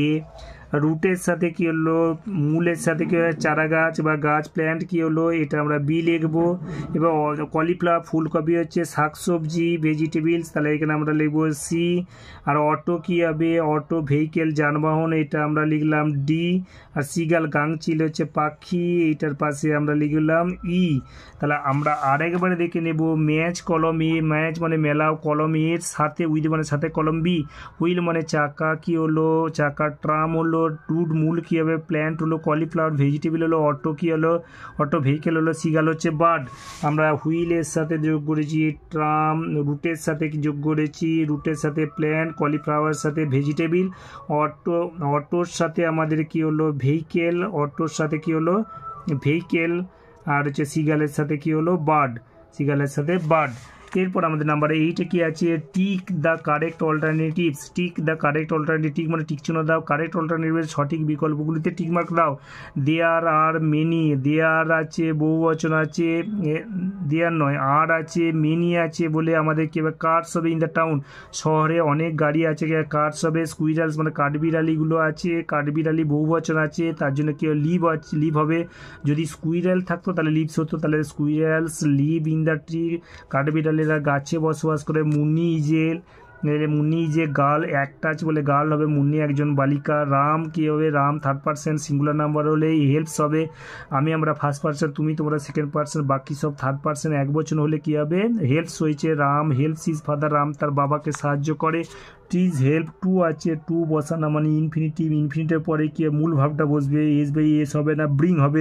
রুটের সাথে কি হলো, মূলের সাথে কি হলো, চারা গাছ বা গাছ, প্ল্যান্ট কি হলো, এটা আমরা বি লিখবো। এবার কলিফ্লাওয়ার ফুলকপি হচ্ছে শাকসবজি, ভেজিটেবলস, তাহলে এখানে আমরা লিখবো সি। আর অটো কি হবে, অটো ভেহিকেল যানবাহন, এটা আমরা লিখলাম ডি। আর সিগাল গাংচিল হচ্ছে পাখি, এইটার পাশে আমরা লিখলাম ই। তাহলে আমরা আরেকবারে দেখে নেব, ম্যাচ কলম এ, ম্যাচ মানে মেলাও, কলম এর সাথে, উইথ মানে সাথে কলম বি, হুইল মানে চাকা কি হলো, চাকা, ট্রাম হলো, রুট মূল কী হবে, প্ল্যান্ট হলো, কলিফ্লাওয়ার ভেজিটেবল হলো, অটো কী হলো, অটো ভেহিকেল হলো, সিগাল হচ্ছে বার্ড। আমরা হুইলের সাথে যোগ করেছি ট্রাম, রুটের সাথে যোগ করেছি, রুটের সাথে প্ল্যান্ট, কলিফ্লাওয়ার সাথে ভেজিটেবল, অটো, অটোর সাথে আমাদের কি হলো, ভেহিকেল, অটোর সাথে কি হলো, ভেহিকেল, আর হচ্ছে সিগালের সাথে কি হলো, বার্ড, সিগালের সাথে বার্ড। এরপর আমাদের নাম্বার এইটে কি আছে, tick the correct alternatives, tick the correct alternative, tick মানে টিক চিহ্ন দাও, কারেক্ট অল্টারনেটিভের সঠিক বিকল্পগুলিতে টিক মার্ক দাও। দেয়ার আর মেনি, দেয়ার আছে, বহু বচন আছে, দেয়ার নয় আর আছে, মেনি আছে বলে আমাদের কি হবে, কার্স হবে ইন দ্য টাউন, শহরে অনেক গাড়ি আছে, কার্স হবে। স্কুইরালস মানে কাঠবিড়ালিগুলো আছে, কাঠবিড়ালি বহু বচন আছে, তার জন্য কি লিভ আছে, লিভ হবে। যদি স্কুইরাল থাকতো তাহলে লিভস হতো, তাহলে squirrels live in the tree, কাঠবিড়ালি গাছে বসবাস করে। মুন্নি ইজেল, মুন্নি যে গার্ল, একটা আছে বলে গার্ল হবে, মুন্নি একজন বালিকা। রাম কি হবে, Ram third person, singular number হলে হেল্পস হবে, আমি আমরা ফার্স্ট পার্সন, তুমি তোমরা সেকেন্ড পার্সন, বাকি সব থার্ড পার্সন। এক বচন হলে কি হবে, হেল্পস হয়েছে, Ram helps is father, Ram তার বাবাকে সাহায্য করে। টিজ হেল্প, টু আছে, টু বসানো মানে ইনফিনিটিভ, ইনফিনিটির পরে কি মূল ভাবটা বসবে, এস বাই এস হবে না, ব্রিং হবে।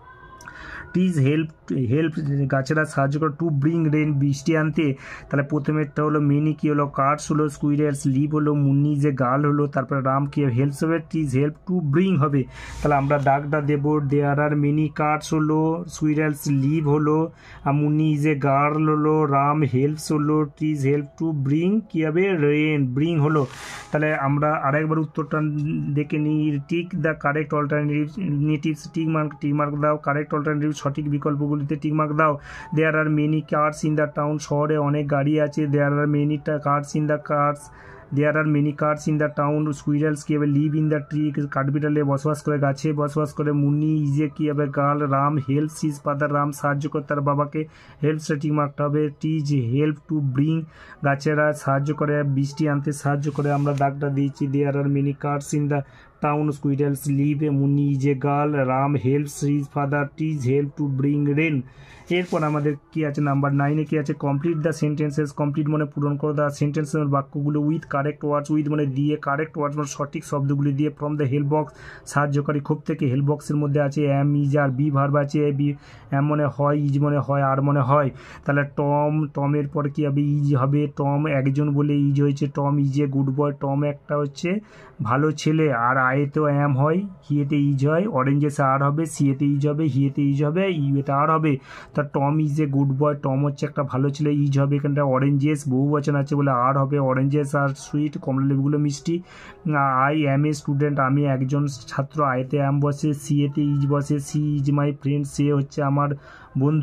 টিজ হেল্প, হেল্প গাছেরা সাহায্য করে, টু ব্রিং রেন বৃষ্টি আনতে। তাহলে প্রথমেরটা হলো মেনি কি হলো, কার্স হলো, স্কুইরালস লিভ হলো, মুন্নি যে গার্ল হলো, তারপরে রাম কি হেল্পস হবে, টিজ হেল্প টু ব্রিং হবে। তাহলে আমরা দাগটা দেব, দেয়ার আর মেনি কার্স হলো, স্কুইরালস লিভ হলো, আর মুন্নি যে গার্ল হলো, রাম হেল্পস হলো, টিজ হেল্প টু ব্রিং কি হবে, রেন ব্রিং হলো। তাহলে আমরা আরেকবার উত্তরটা দেখে নিই, tick the correct alternatives, tick mark, tick mark দাও, কারেক্ট অল্টারনেটিভ সঠিক বিকল্পগুলিতে টিক মার্ক দাও। There are many cars in the town, শহরে অনেক গাড়ি আছে, there are many cars in the cars, there are many cars in the town. Squirrels কী হবে, লিভ ইন দ্য ট্রি, কাঠবিড়ালে বসবাস করে, গাছে বসবাস করে। মুন্নি ইজে কী হবে, girl. Ram helps his father, Ram সাহায্য করে তার বাবাকে, হেল্পসটা ঠিক মার্কটা হবে। টিজ হেল্প টু ব্রিং, গাছেরা সাহায্য করে, বৃষ্টি আনতে সাহায্য করে, আমরা দাগটা দিয়েছি। There are many cars in the town, squirrels live, Munni is a girl, Ram helps his father, trees help to bring rain. এরপর আমাদের কি আছে, নাম্বার নাইনে কি আছে, কমপ্লিট দ্য সেন্টেন্সেস, কমপ্লিট মানে পূরণ করো দ্য সেন্টেন্সের বাক্যগুলো উইথ কারেক্ট ওয়ার্ডস, উইথ মানে দিয়ে, কারেক্ট ওয়ার্ডস মানে সঠিক শব্দগুলি দিয়ে, ফ্রম দ্য হেল্প বক্স সাহায্যকারী খোপ থেকে। হেল্প বক্সের মধ্যে আছে am, is, are be verb আছে, বি এম মানে হয়, ইজ মানে হয়, আর মানে হয়। তাহলে টম, টমের পর কি হবে, ইজ হবে, টম একজন বলে ইজ হয়েছে, Tom is a good boy, Tom একটা হচ্ছে ভালো ছেলে। আর আয়েতেও এম হয়, হিয়েতে ইজ হয়, অরেঞ্জেসে আর হবে, সিয়েতে ইজ হবে, হিয়েতে ইজ হবে, ইউতে আর হবে। তা Tom is a good boy, Tom হচ্ছে একটা ভালো ছেলে, ইজ হবে এখানটা অরেঞ্জেস, বহু বচন আছে বলে আর হবে, অরেঞ্জেস আর সুইট, কমলা লেবুগুলো মিষ্টি। আই অ্যাম এ স্টুডেন্ট, আমি একজন ছাত্র, আইতে অ্যাম বসে, সিয়েতে ইজ বসে, সি ইজ মাই ফ্রেন্ড, সে হচ্ছে আমার বন্ধু।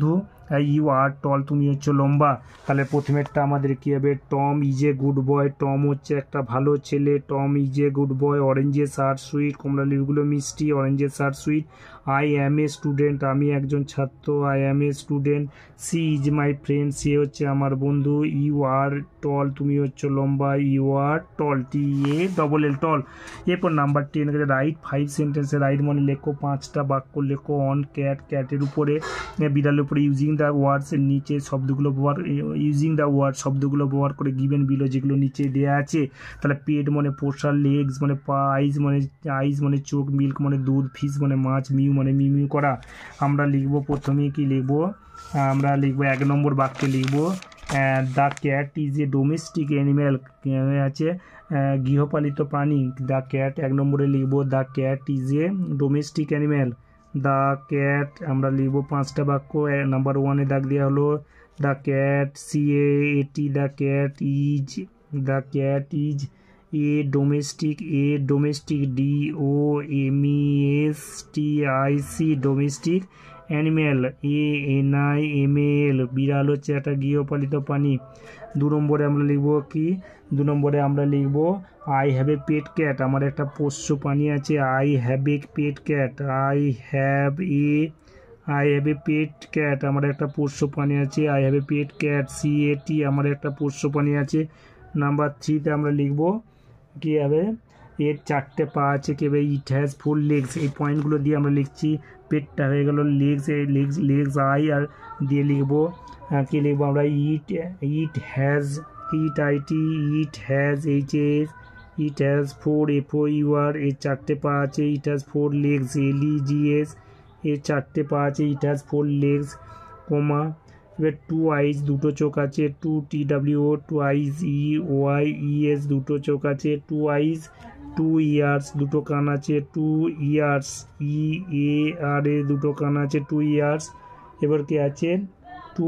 ইউ আর টল, তুমি হচ্ছে লম্বা। তাহলে প্রথমেরটা আমাদের কী হবে, Tom is a good boy, Tom হচ্ছে একটা ভালো ছেলে, Tom is a good boy. Oranges are sweet, কমলা লেবুগুলো মিষ্টি, oranges are sweet. I am a student, আমি একজন ছাত্র, I am a student. She is my friend, সে হচ্ছে আমার বন্ধু। ইউ আর টল, তুমি হচ্ছে লম্বা, you are ton, T A double L tall. এরপর number ten, write five sentences, write মানে লেখো পাঁচটা বাক্য লেখো অন ক্যাট, ক্যাটের উপরে, বিড়ালের উপরে, ইউজিং দ্য ওয়ার্ডসের নিচে শব্দগুলো ব্যবহার, ইউজিং দ্য ওয়ার্ড শব্দগুলো ব্যবহার করে, গিভেন বিলো যেগুলো নিচে দেওয়া আছে। তাহলে পেট মানে পোষা, লেগস মানে পা, আইজ মানে আইজ মানে চোখ, মিল্ক মানে দুধ, ফিশ মানে মাছ, মিউ মানে মিমিউ করা। আমরা লিখবো প্রথমে কি লিখবো, আমরা লিখবো এক নম্বর বাক্যে লিখবো the cat is a domestic animal, আছে গৃহপালিত প্রাণী। দ্য ক্যাট এক নম্বরে লিখবো the cat is a domestic animal. The cat আমরা লিখবো পাঁচটা বাক্য, নাম্বার ওয়ানে দাগ দেওয়া হলো the cat, C A T, the cat is, the cat is a domestic, a domestic, D O M E S T I C, domestic animal, A N I M L, বিড়াল হচ্ছে একটা গৃহপালিত প্রাণী। দু নম্বরে আমরা লিখবো কি, দু নম্বরে আমরা লিখবো I have a pet cat, আমার একটা পোষ্য প্রাণী আছে, I have a pet cat, I have a I have a pet cat, আমার একটা পোষ্য প্রাণী আছে, I have a pet cat, C A T, আমার একটা পোষ্য প্রাণী আছে। নাম্বার থ্রিতে আমরা লিখবো কী হবে, এর চারটে পা আছে, কি হবে, ইট হ্যাজ ফোর লেগস। এই পয়েন্টগুলো দিয়ে আমরা লিখছি, পেটটা হয়ে গেল, লেগস, এই লেগস লেগস আই আর দিয়ে লিখবো কী লিখবো আমরা, it it has, it I T, it has H S, it has four F O U R, এর চারটে পা আছে, it has four legs, L E G S, এর চারটে পা আছে, it has four legs, comma. এবার টু আইজ, দুটো চোখ আছে, two T W O, two eyes, E Y E S, দুটো চোখ আছে, টু আইজ। টু ইয়ার্স, দুটো কান আছে, টু ইয়ার্স, ই এ আর এ, দুটো কান আছে, টু ইয়ার্স। এবার কি আছে, টু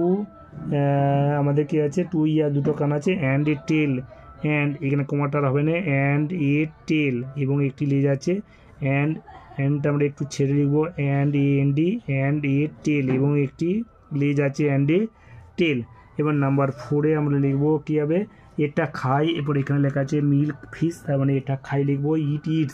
আমাদের কি আছে, টু ইয়ার, দুটো কান আছে, অ্যান্ড এ টেল, অ্যান্ড এখানে কমাটার হবে না, অ্যান্ড এ টেল, এবং একটি লেজ আছে, অ্যান্ড অ্যান্ডটা আমরা একটু ছেড়ে লিখবো, and A N D, and a tail, এবং একটি লেজ আছে, অ্যান্ড এ টেল। এবার নাম্বার ফোরে আমরা লিখবো কী হবে, এটা খাই, এরপর এখানে লেখা আছে মিল্ক ফিশ, তার মানে এটা খাই লিখবো, ইট ইটস,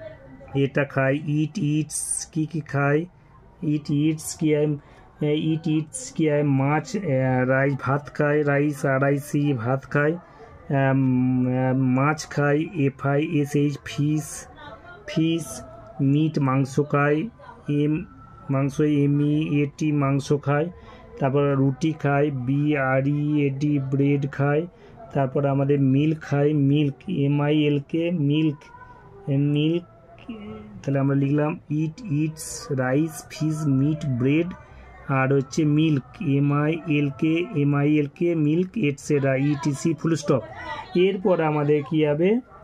এটা খাই, ইট ইটস, কী কী খাই, ইট ইটস কি হয়, ইট ইটস কি হয়, মাছ, রাইস ভাত খায়, রাইস আর আই সি, ভাত খায়, মাছ খাই, F I S H, fish, fish, meat মাংস খায়, এম মাংস, এম ই এ টি, মাংস খায়। তারপর রুটি খায়, B R E A D, bread খায়। তারপর আমাদের মিল্ক খায়, milk, M I L K, milk, milk, তাহলে আমরা লিখলাম it eats rice, fish, meat, bread, আর হচ্ছে milk, M I L K, M I L K, milk, etcetera, ETC, full stop. এরপর আমাদের কী হবে,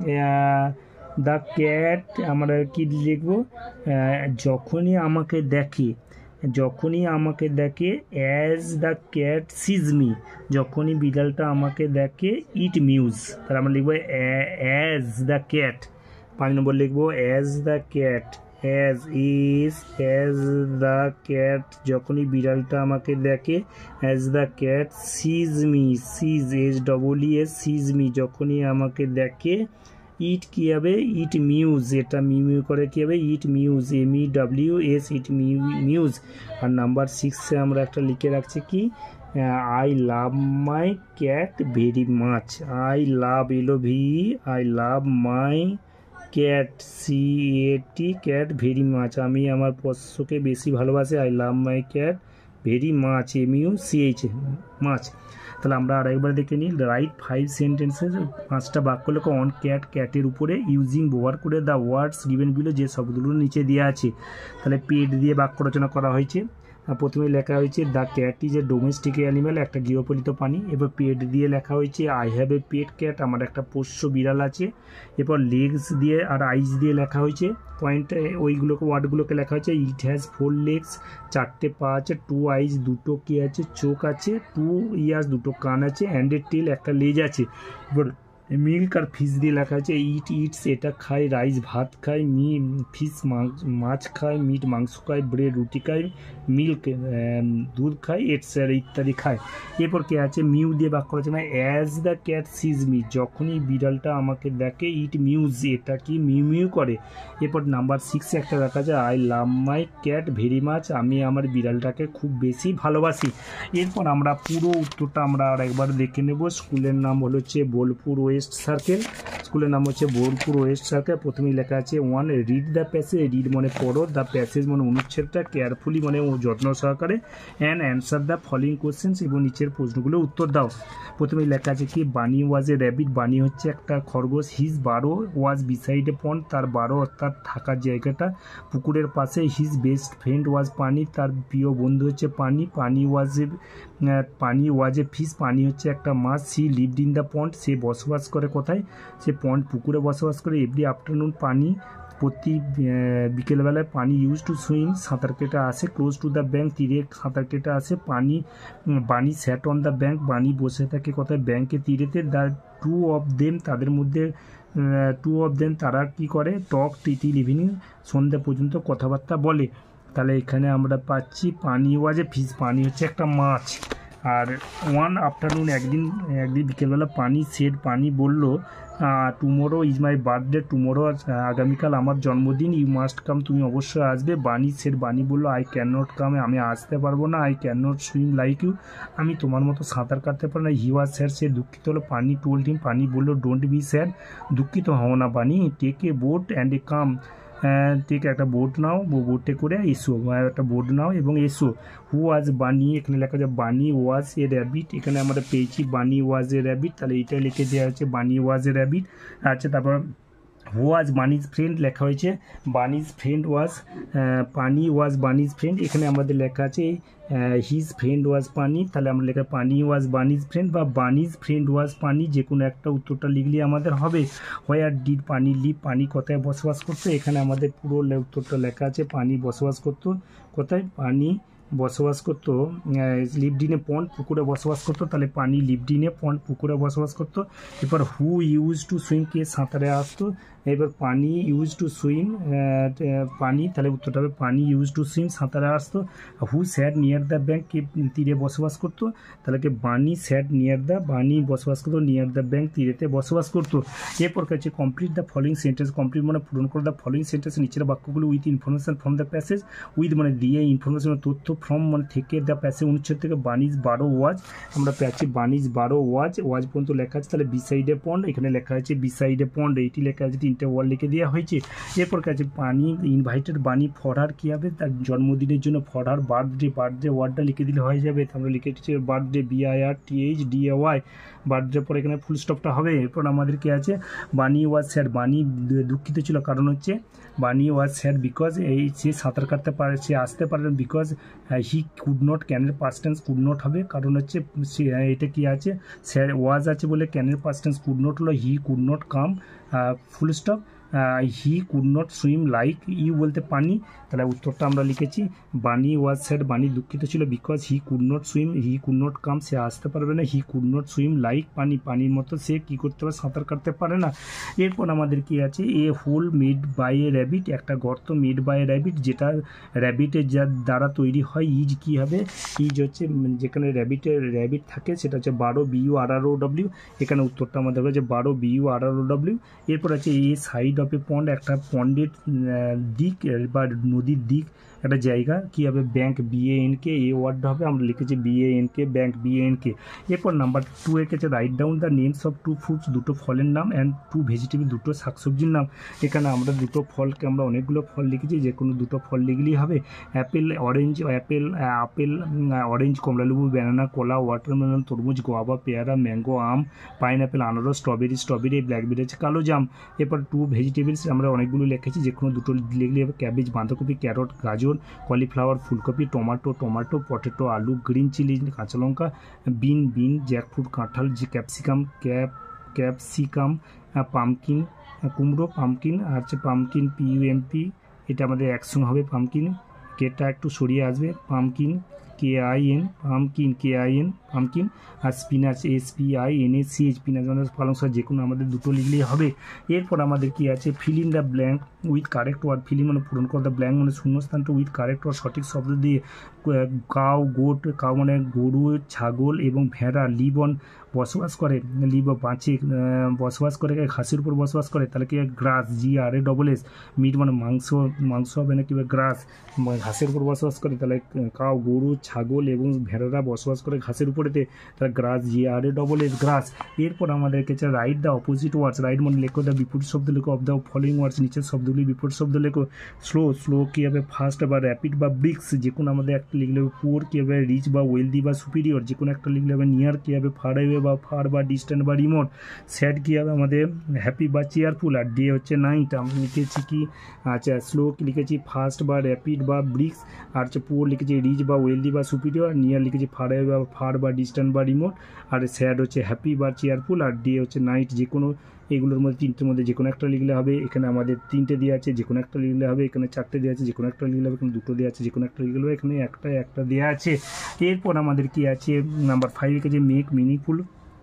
দ্য ক্যাট আমরা কি লিখবো, যখনই আমাকে দেখে, যখনই আমাকে দেখে, as the cat sees me, যখনই বিড়ালটা আমাকে দেখে, ইট মিউজ, তাহলে আমরা লিখবো অ্যাজ দ্য ক্যাট। পাঁচ নম্বর লিখবো as the cat, as is, as the cat, যখনই বিড়ালটা আমাকে দেখে, as the cat sees me, sees, S double E S, sees me, যখনই আমাকে দেখে, ইট কী হবে, ইট মিউজ, এটা মিউ করে কী হবে, it mews, M E W S, it mew mews. আর নাম্বার সিক্সে আমরা একটা লিখে রাখছি কি, I love my cat very much, I love, L O V, I love my cat, C A T, cat, very much, আমি আমার পোষ্যকে বেশি ভালোবাসি, I love my cat very much, M U C H, much. তাহলে আমরা আরেকবার দেখে নিই, রাইট ফাইভ সেন্টেন্সেস, পাঁচটা বাক্য লেখো অন ক্যাট, ক্যাটের উপরে, ইউজিং ব্যবহার করে দ্য ওয়ার্ডস গিভেন বিলো, যে শব্দগুলো নিচে দেওয়া আছে। তাহলে পেট দিয়ে বাক্য রচনা করা হয়েছে। প্রথমে লেখা হয়েছে the cat is a domestic animal, একটা গৃহপালিত প্রাণী। এবার পেট দিয়ে লেখা হয়েছে I have a pet cat, আমার একটা পোষ্য বিড়াল আছে। এরপর লেগস দিয়ে আর আইজ দিয়ে লেখা হয়েছে, পয়েন্ট ওইগুলোকে ওয়ার্ডগুলোকে লেখা হয়েছে, ইট হ্যাজ ফোর লেগস, চারটে পা আছে, টু আইজ, দুটো কি আছে, চোখ আছে, টু ইয়ার্স, দুটো কান আছে, অ্যান্ড এ টেল, একটা লেজ আছে। এবার মিল্ক আর ফিশ দিয়ে লেখা আছে ইট ইটস, এটা খায়, রাইস ভাত খায়, মি ফিশ মাছ খায়, মিট মাংস খায়, ব্রেড রুটি খায়, মিল্ক দুধ খায়, এটসেট্রা ইত্যাদি খায়। এরপর কে আছে মিউ দিয়ে বাক্য রচনা, as the cat sees me, যখনই বিড়ালটা আমাকে দেখে, ইট মিউজ, এটা কি মিউ মিউ করে। এরপর নাম্বার সিক্সে একটা দেখা যায় I love my cat very much, আমি আমার বিড়ালটাকে খুব বেশি ভালোবাসি। এরপর আমরা পুরো উত্তরটা আমরা আর একবার দেখে নেব। স্কুলের নাম হলো হচ্ছে বোলপুর ওয়েস্ট সার্কেল, স্কুলের নাম হচ্ছে বোলপুর ওয়েস্ট সার্কেল। প্রথমেই লেখা আছে one read the passage, read মানে পড়ো, দ্য প্যাসেজ মানে অনুচ্ছেদটা, কেয়ারফুলি মানে যত্ন সহকারে, and answer the following questions, এবং নিচের প্রশ্নগুলো উত্তর দাও। প্রথমেই লেখা আছে কি বানি ওয়াজ এ র্যাবিট, বানি হচ্ছে একটা খরগোশ, হিজ বারো ওয়াজ বিসাইড এ পন্ড, তার বারো অর্থাৎ থাকার জায়গাটা পুকুরের পাশে, হিজ বেস্ট ফ্রেন্ড ওয়াজ পানি, তার প্রিয় বন্ধু হচ্ছে পানি, পানি ওয়াজ এ পানি ওয়াজ এ ফিশ, পানি হচ্ছে একটা মাছ, she lived in the pond, সে বসবাস করে কোথায়, সে পন্ড পুকুরে বসবাস করে, এভরি আফটারনুন পানি, প্রতি বিকেলবেলায় পানি, ইউজ টু সুইম সাঁতার কেটে আসে, ক্লোজ টু দ্য ব্যাঙ্ক তীরে সাঁতার কেটে আসে, পানি বানি স্যাট অন দ্য ব্যাঙ্ক, বানি বসে থাকে কোথায় ব্যাঙ্কের তীরেতে, দ্য টু অফ দেম তাদের মধ্যে টু অফ দেম তারা কি করে, টক টিল ইভিনিং সন্ধ্যা পর্যন্ত কথাবার্তা বলে। তাহলে এখানে আমরা পাচ্ছি পানি ওয়াজ এ ফিশ, পানি হচ্ছে একটা মাছ, আর ওয়ান আফটারনুন একদিন একদিন বিকেলবেলা পানি সেড পানি বলল tomorrow is my birthday, tomorrow আগামীকাল আমার জন্মদিন, ইউ মাস্ট কাম তুমি অবশ্যই আসবে, বানি সেড বানি বললো আই ক্যান নট কাম আমি আসতে পারবো না, I can not swim like you আমি তোমার মতো সাঁতার কাটতে পারবো না, হি ওয়াজ স্যাড সে দুঃখিত হলো, পানি টোল্ড হিম পানি বললো ডোন্ট বি স্যাড দুঃখিত হও না Bunny, take a boat and a come ঠিক একটা বোট নাও, বোটে করে এসো, একটা বোট নাও এবং এসো। হু ওয়াজ বানি, এখানে লেখা আছে বানি ওয়াজ এ র্যাবিট, এখানে আমরা পেয়েছি বানি ওয়াজ এ র্যাবিট, তাহলে এইটা লিখে দেওয়া হচ্ছে বানি ওয়াজ এ র্যাবিট। আচ্ছা তারপর হু ওয়াজ বানিজ ফ্রেন্ড লেখা হয়েছে বানিজ ফ্রেন্ড ওয়াজ, পানি ওয়াজ বানিজ ফ্রেন্ড, এখানে আমাদের লেখা আছে হিজ ফ্রেন্ড ওয়াজ পানি, তাহলে আমরা লেখা পানি ওয়াজ বানিজ ফ্রেন্ড বা বানিজ ফ্রেন্ড ওয়াজ পানি, যে কোনো একটা উত্তরটা লিখলে আমাদের হবে। হোয়ার ডিড পানি লিভ, পানি কোথায় বসবাস করতো, এখানে আমাদের পুরো উত্তরটা লেখা আছে পানি বসবাস করতো কোথায়, পানি বসবাস করতো লিভডিনে পন্ড পুকুরে বসবাস করতো, তাহলে পানি লিভডিনে পন্ড পুকুরে বসবাস করতো। এরপর হু ইউজ টু সুইম, কে সাঁতারে আসতো, এবার পানি ইউজ টু সুইম পানি, তাহলে উত্তরটা হবে পানি ইউজ টু সুইম সাঁতারে আসতো। Who sad near the bank, কে তীরে বসবাস করতো, তাহলে কি বানি স্যাড নিয়ার দ্য, বানি বসবাস করতো নিয়ার দ্য ব্যাঙ্ক তীরেতে বসবাস করতো। এরপর কাছে complete the following sentence, complete মানে পূরণ করে দ্য ফলোইং সেন্টেন্স নিচের বাক্যগুলো with information from the passage, with মানে দিয়ে ইনফরমেশন তথ্য, ফ্রম মানে থেকে, দ্য প্যাসেজ অনুচ্ছেদ থেকে, বানিজ বারো ওয়াজ আমরা পাচ্ছি বানিজ বারো ওয়াজ ওয়াজ পর্যন্ত লেখা আছে, তাহলে বিসাইডে পন্ড এখানে লেখা আছে বিসাইডে পন্ড, এইটি লেখা আছে তিনটে ওয়ার্ড লিখে দেওয়া হয়েছে। এরপর কাছে পানি ইনভাইটেড বানি ফরহার কী হবে তার জন্মদিনের জন্য, ফরহার বার্থডে, বার্থডে ওয়ার্ডটা লিখে দিলে হয়ে যাবে, আমরা লিখে দিচ্ছি birthday B I R T H D A Y, birthday পরে এখানে ফুল স্টপটা হবে। এরপর আমাদের কি আছে বানি ওয়াজ স্যাড, বানি দুঃখিত ছিল কারণ হচ্ছে বানি ওয়াজ স্যাড বিকজ এই সে সাঁতার কাটতে পারে সে আসতে পারে বিকজ হি কুড নট, ক্যানের পাস্ট টেন্স কুড নট হবে কারণ হচ্ছে এটা কি আছে স্যার ওয়াজ আছে বলে ক্যানের পাস্ট টেন্স কুড নট হলো, he could not come full stop, he could not swim like you বলতে পানি, তাহলে উত্তরটা আমরা লিখেছি বানি ওয়াজ স্যাড বানি দুঃখিত ছিল because he could not swim, he could not come সে আসতে পারবে না, he could not swim like পানি পানির মতো সে কী করতে পারে সাঁতার কাটতে পারে না। এরপর আমাদের কি আছে a hole made by a rabbit, একটা গর্ত মেড বাই এ র্যাবিট যেটা র্যাবিটের যার দ্বারা তৈরি হয়, ইজ কী হবে ইজ হচ্ছে যেখানে র্যাবিটের র্যাবিট থাকে সেটা হচ্ছে বারো বিইউ আর আর ও ডব্লিউ, এখানে উত্তরটা আমাদের হচ্ছে বারো বিইউ আর আর ও ডব্লিউ। এরপর আছে এ সাইড অফ এ পন্ড, একটা পন্ডের দিক বা নদীর দিক একটা জায়গা কী হবে ব্যাঙ্ক বিএএনকে, এ ওয়ার্ডটা হবে আমরা লিখেছি বিএএনকে ব্যাঙ্ক বিএএনকে। এরপর নাম্বার টু এ কাছে write down the names of two fruits, দুটো ফলের নাম, অ্যান্ড টু ভেজিটেবল, দুটো শাকসবজির নাম। এখানে আমরা দুটো ফলকে আমরা অনেকগুলো ফল লিখেছি, যে কোনো দুটো ফল লিখলেই হবে। অ্যাপেল অরেঞ্জ, অ্যাপেল আপেল অরেঞ্জ কমলালেবু ব্যানানা কলা ওয়াটারমেলন তরমুজ গোয়াবা পেয়ারা ম্যাঙ্গো আম পাইনঅ্যাপেল আনারস স্ট্রবেরি স্ট্রবেরি ব্ল্যাকবেরি আছে কালো জাম। এরপর টু ভেজিটেবলস আমরা অনেকগুলো লিখেছি, যে কোনো দুটো লিখলে হবে ক্যাবেজ বাঁধাকপি ক্যারট গাজর কলিফ্লাওয়ার ফুলকপি টমেটো টমেটো পটেটো আলু গ্রিন চিলি কাঁচা লঙ্কা বিন বিন জ্যাকফ্রুট কাঁঠাল যে ক্যাপসিকাম ক্যাপ ক্যাপসিকাম পামকিন কুমড়ো পামকিন আর হচ্ছে পামকিন পিইউএমপি, এটা আমাদের একসঙ্গে হবে পামকিন, কেটা একটু সরিয়ে আসবে pumpkin K I N pumpkin K I N pumpkin, আর spinach S P I N S C H spinach মানে পালং শাক, যে কোনো আমাদের দুটো লিখলেই হবে। এরপর আমাদের কি আছে fill in the blank with correct word, fill in মানে পূরণ করা, দ্য ব্ল্যাঙ্ক মানে শূন্যস্থানটা উইথ কারেক্ট ওয়ার্ড সঠিক শব্দ দিয়ে। কাউ গোট, কাউ মানে গরু, ছাগল এবং ভেড়া লিভ অন বসবাস করে, লিভ বাঁচে বসবাস করে ঘাসের উপর বসবাস করে, তাহলে কি grass G R A double S, meat মানে মাংস, মাংস হবে না, কিংবা গ্রাস ঘাসের উপর বসবাস করে, তাহলে কাউ গরু ছাগল এবং ভেড়ারা বসবাস করে ঘাসের উপরেতে, তাহলে গ্রাস G R A double S গ্রাস। এরপর আমাদের কাছে write the opposite words, write মানে লেখো দ্য বিপরীত শব্দ লেখো অফ দ্য ফলোইং ওয়ার্ডস, নিচের শব্দগুলি বিপরীত শব্দ লেখো। স্লো, স্লো কী হবে ফাস্ট বা র্যাপিড বা ব্রিক্স, যে কোনো আমাদের একটা লিখলে হবে। পুয়ার কী হবে রিচ বা ওয়েলদি বা সুপিরিয়র, যে কোনো একটা লিখলে হবে। নিয়ার কী হবে ফার অ্যাওয়ে বা ফার বা ডিস্ট্যান্ট বা রিমোট। স্যাড কী হবে আমাদের হ্যাপি বা চেয়ারফুল। আর ডে হচ্ছে নাইট। আমি লিখেছি কি আচ্ছা স্লো লিখেছি ফাস্ট বা র্যাপিড বা ব্রিক্স, আর হচ্ছে পুয়ার লিখেছি রিচ বা ওয়েলদি বা সুপিরিয়র। নিয়ার লিখেছি ফার অ্যাওয়ে বা ফার বা ডিস্ট্যান্ট বা রিমোট। আর স্যাড হচ্ছে হ্যাপি বা চেয়ারফুল, আর ডে হচ্ছে নাইট। যে কোনো এগুলোর মধ্যে তিনটের মধ্যে যে কোনো একটা লিখলে হবে। এখানে আমাদের তিনটে দেওয়া আছে, যে কোনো একটা লিখলে হবে। এখানে চারটে দেওয়া আছে, যে কোনো একটা লিখলে হবে। এখানে দুটো দেওয়া আছে, যে কোনো একটা লিখলে হবে। এখানে একটা একটা দেওয়া আছে। এরপর আমাদের কি আছে নাম্বার ফাইভ লিখেছে মেক মিনিংফুল,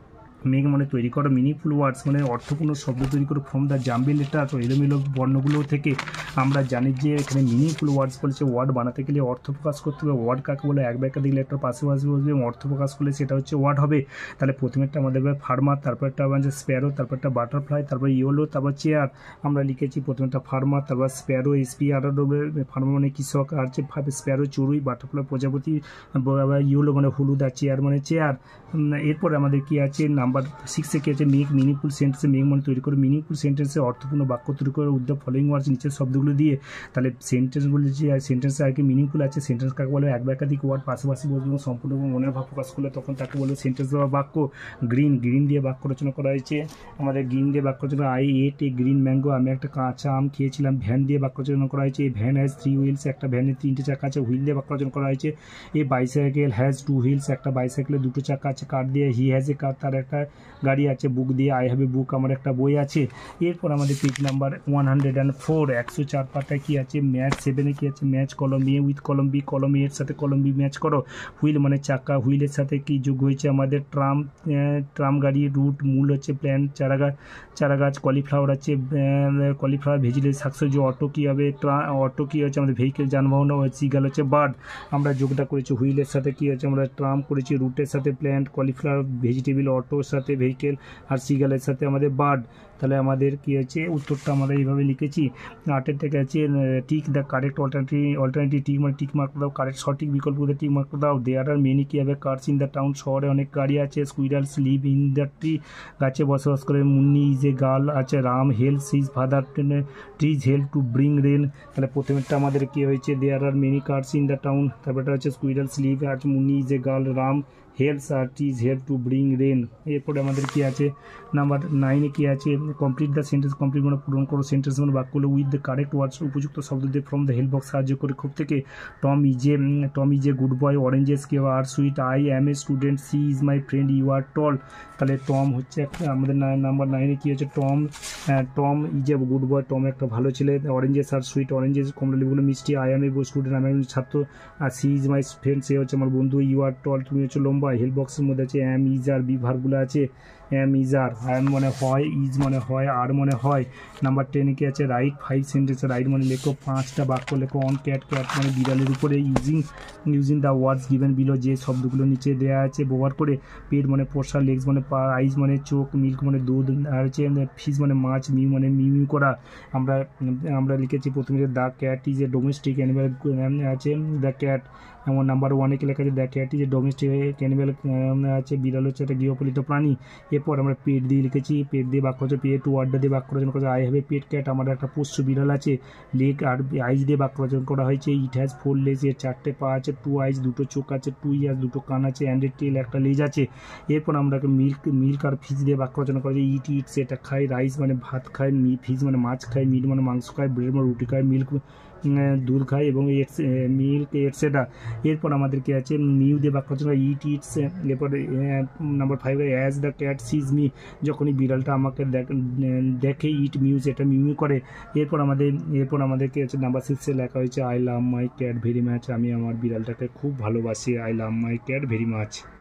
মেক মানে তৈরি করো, মিনিংফুল ওয়ার্ডস মানে অর্থপূর্ণ শব্দ তৈরি করো ফ্রম দ্য জাম্বেল লেটার, তো এলোমেলো বর্ণগুলো থেকে। আমরা জানি যে এখানে মিনিংফুল ওয়ার্ডস বলেছে, ওয়ার্ড বানাতে গেলে অর্থ প্রকাশ করতে হবে। ওয়ার্ড কাকে বলে এক ব্যাখ্যা দিলে একটা পাশে পাশে বসবে এবং অর্থ প্রকাশ করলে সেটা হচ্ছে ওয়ার্ড হবে। তাহলে প্রথমেরটা আমাদের ফার্মার, তারপর একটা হচ্ছে স্প্যারো, তারপর একটা বাটারফ্লাই, তারপর ইয়েলো, তারপর চেয়ার। আমরা লিখেছি প্রথমেরটা ফার্মার, তারপর sparrow S P R farmer মানে কৃষক, আর হচ্ছে স্প্যারো চড়ুই, বাটারফ্লাই প্রজাপতি, ইয়েলো মানে হলুদ, আর চেয়ার মানে চেয়ার। এরপরে আমাদের কি আছে নাম্বার সিক্সে কি আছে মেক মিনিংফুল সেন্টেন্সে, মেক মানে তৈরি করে মিনিংফুল সেন্টেন্সে অর্থপূর্ণ বাক্য তৈরি করে উইথ দ্য ফলোইং ওয়ার্ডস নিচের শব্দগুলো দিয়ে। তাহলে সেন্টেন্সগুলো যে সেন্টেন্সে আর কি মিনিংফুল আছে, সেন্টেন্স কাকে বলে এক বা একাধিক ওয়ার্ড পাশাপাশি বলবে এবং সম্পূর্ণ মনের ভাব প্রকাশ করলে তখন তাকে বলবে সেন্টেন্স বা বাক্য। গ্রিন, গ্রিন দিয়ে বাক্য রচনা করা হয়েছে। আমাদের গ্রিন দিয়ে বাক্য রচনা I ate a green mango, আমি একটা কাঁচা আম খেয়েছিলাম। ভ্যান দিয়ে বাক্য রচনা করা হয়েছে, ভ্যান হ্যাজ থ্রি হুইলস, একটা ভ্যানের তিনটে চাকা আছে। হুইল দিয়ে বাক্য রচনা করা হয়েছে, a bicycle has two wheels, একটা বাইসাইকেলের দুটো চাকা আছে। কার দিয়ে হি হ্যাজ এ কার, তার একটা গাড়ি আছে। বুক দিয়ে আই হ্যাভ এ বুক, আমার একটা বই আছে। এরপর আমাদের page number one hundred and four একশো চার পাতায় কী আছে ম্যাচ সেভেনে কী আছে ম্যাচ কলম এ উইথ কলম বি, কলম এর সাথে কলম বি ম্যাচ করো। হুইল মানে চাকা, হুইলের সাথে কি যোগ হয়েছে আমাদের ট্রাম, ট্রাম গাড়ি। রুট মূল হচ্ছে প্ল্যান্ট, চারা গাছ, চারা গাছ। কলিফ্লাওয়ার আছে কলিফ্লাওয়ার, ভেজিটেবল শাকসবজি। অটো কী হবে অটো কী হচ্ছে আমাদের ভেহিকেল যানবাহন। সিগাল হচ্ছে বার্ড। আমরা যোগটা করেছি হুইলের সাথে কী হচ্ছে আমরা ট্রাম করেছি, রুটের সাথে প্ল্যান্ট, কলিফ্লাওয়ার ভেজিটেবল, অটোর সাথে ভেহিকেল, আর সিগালের সাথে আমাদের বার্ড। তাহলে আমাদের কী আছে উত্তরটা আমরা এইভাবে লিখেছি। আটের থেকে আছে tick the correct alternative, alternative tick মানে টিক মার্ক দাও, কারেক্ট সঠিক বিকল্পতে টিক মার্ক দাও। দেয়ার আর মেনি কী হবে কার্স ইন দ্য টাউন, শহরে অনেক গাড়ি আছে। Squirrels live in the tree, গাছে বসবাস করে। মুন্নি ইজ এ গার্ল আছে। Ram helps his father, trees help to bring rain. তাহলে প্রথমেরটা আমাদের কী হয়েছে there are many cars in the town, তারপরটা হচ্ছে স্কুইরালস লিভ, আর Munni is a girl, Ram helps আর trees help to bring rain. এরপরে আমাদের কী আছে নাম্বার নাইনে কী আছে কমপ্লিট দ্য সেন্টেন্স, কমপ্লিট মানে পূরণ করো সেন্টেন্স মানে বাক্যগুলো উইথ দ্য কারেক্ট ওয়ার্ডস, উপযুক্ত শব্দ দিয়ে ফ্রম দ্য হেল্প বক্স সাহায্য করে খুব থেকে। Tom is a Tom is a good boy, oranges কে are sweet, I am a student, she is my friend, you are tall. তাহলে টম হচ্ছে একটা আমাদের নাম্বার নাইনে কী হচ্ছে Tom, Tom is a good boy, Tom একটা ভালো ছেলে। অরেঞ্জেস আর সুইট, অরেঞ্জেস কমলা লেবুগুলো মিষ্টি। আই অ্যাম এ স্টুডেন্ট, আমি একজন ছাত্র। আর সি ইজ মাই ফ্রেন্ড, সে হচ্ছে আমার বন্ধু। ইউ আর টল, তুমি হচ্ছে লম্বা। হেল্প বক্সের মধ্যে আছে অ্যাম, ইজ আর, বি ভার্বগুলো আছে। অ্যাম ইজ আর, অ্যাম মানে হয়, ইজ মানে হয়, আর মানে হয়। নাম্বার টেনে কি আছে রাইট ফাইভ সেন্টেন্স, রাইট মানে লেখো পাঁচটা বাক্য লেখো। অন ক্যাট, ক্যাট মানে বিড়ালের উপরে। Using using the words given below, যে শব্দগুলো নিচে দেওয়া আছে ব্যবহার করে। পেট মানে পোষা, লেগস মানে পা, আইজ মানে চোখ, মিল্ক মানে দুধ, আর হচ্ছে ফিশ মানে মাছ, মিউ মানে মিউ করা। আমরা আমরা লিখেছি প্রথমে the cat is a domestic animal আছে। দ্য ক্যাট এমন নাম্বার ওয়ানে লেখা আছে the cat is a domestic animal আছে, বিড়াল হচ্ছে একটা গৃহপালিত প্রাণী। এরপর আমরা পেট দিয়ে লিখেছি, পেট দিয়ে বাক্য হচ্ছে পেট, ওয়ার্ডটা দিয়ে বাক্য রচনা করা। I have a pet cat, আমার একটা পোষ্য বিড়াল আছে। লেগ আর আইজ দিয়ে বাক্য রচনা করা হয়েছে। ইট হ্যাজ ফোর লেজ, এর চারটে পা আছে। টু আইজ, দুটো চোখ আছে। টু ইয়ার্স, দুটো কান আছে। অ্যান্ড এ টেল, একটা লেজ আছে। এরপর আমরা মিল্ক মিল্ক আর ফিশ দিয়ে বাক্য রচনা করা হয়েছে। ইট ইট সেটা খায়। রাইস মানে ভাত খায়। মি ফিশ মানে মাছ খায়। মিট মানে মাংস খায়। ব্রেড মানে রুটি খায়। মিল্ক দুধ খায় এবং এক্স মিল্ক এটসেট্রা। এরপর আমাদের কি আছে মিউ দিয়ে বাক্য হচ্ছে ইট ইটস। এরপর number five as the cat sees me, যখনই বিড়ালটা আমাকে দেখে ইট মিউজ, এটা মিউ করে। এরপর আমাদের এরপর আমাদের কি আছে নাম্বার সিক্সে লেখা হয়েছে I love my cat very much, আমি আমার বিড়ালটাকে খুব ভালোবাসি, I love my cat very much.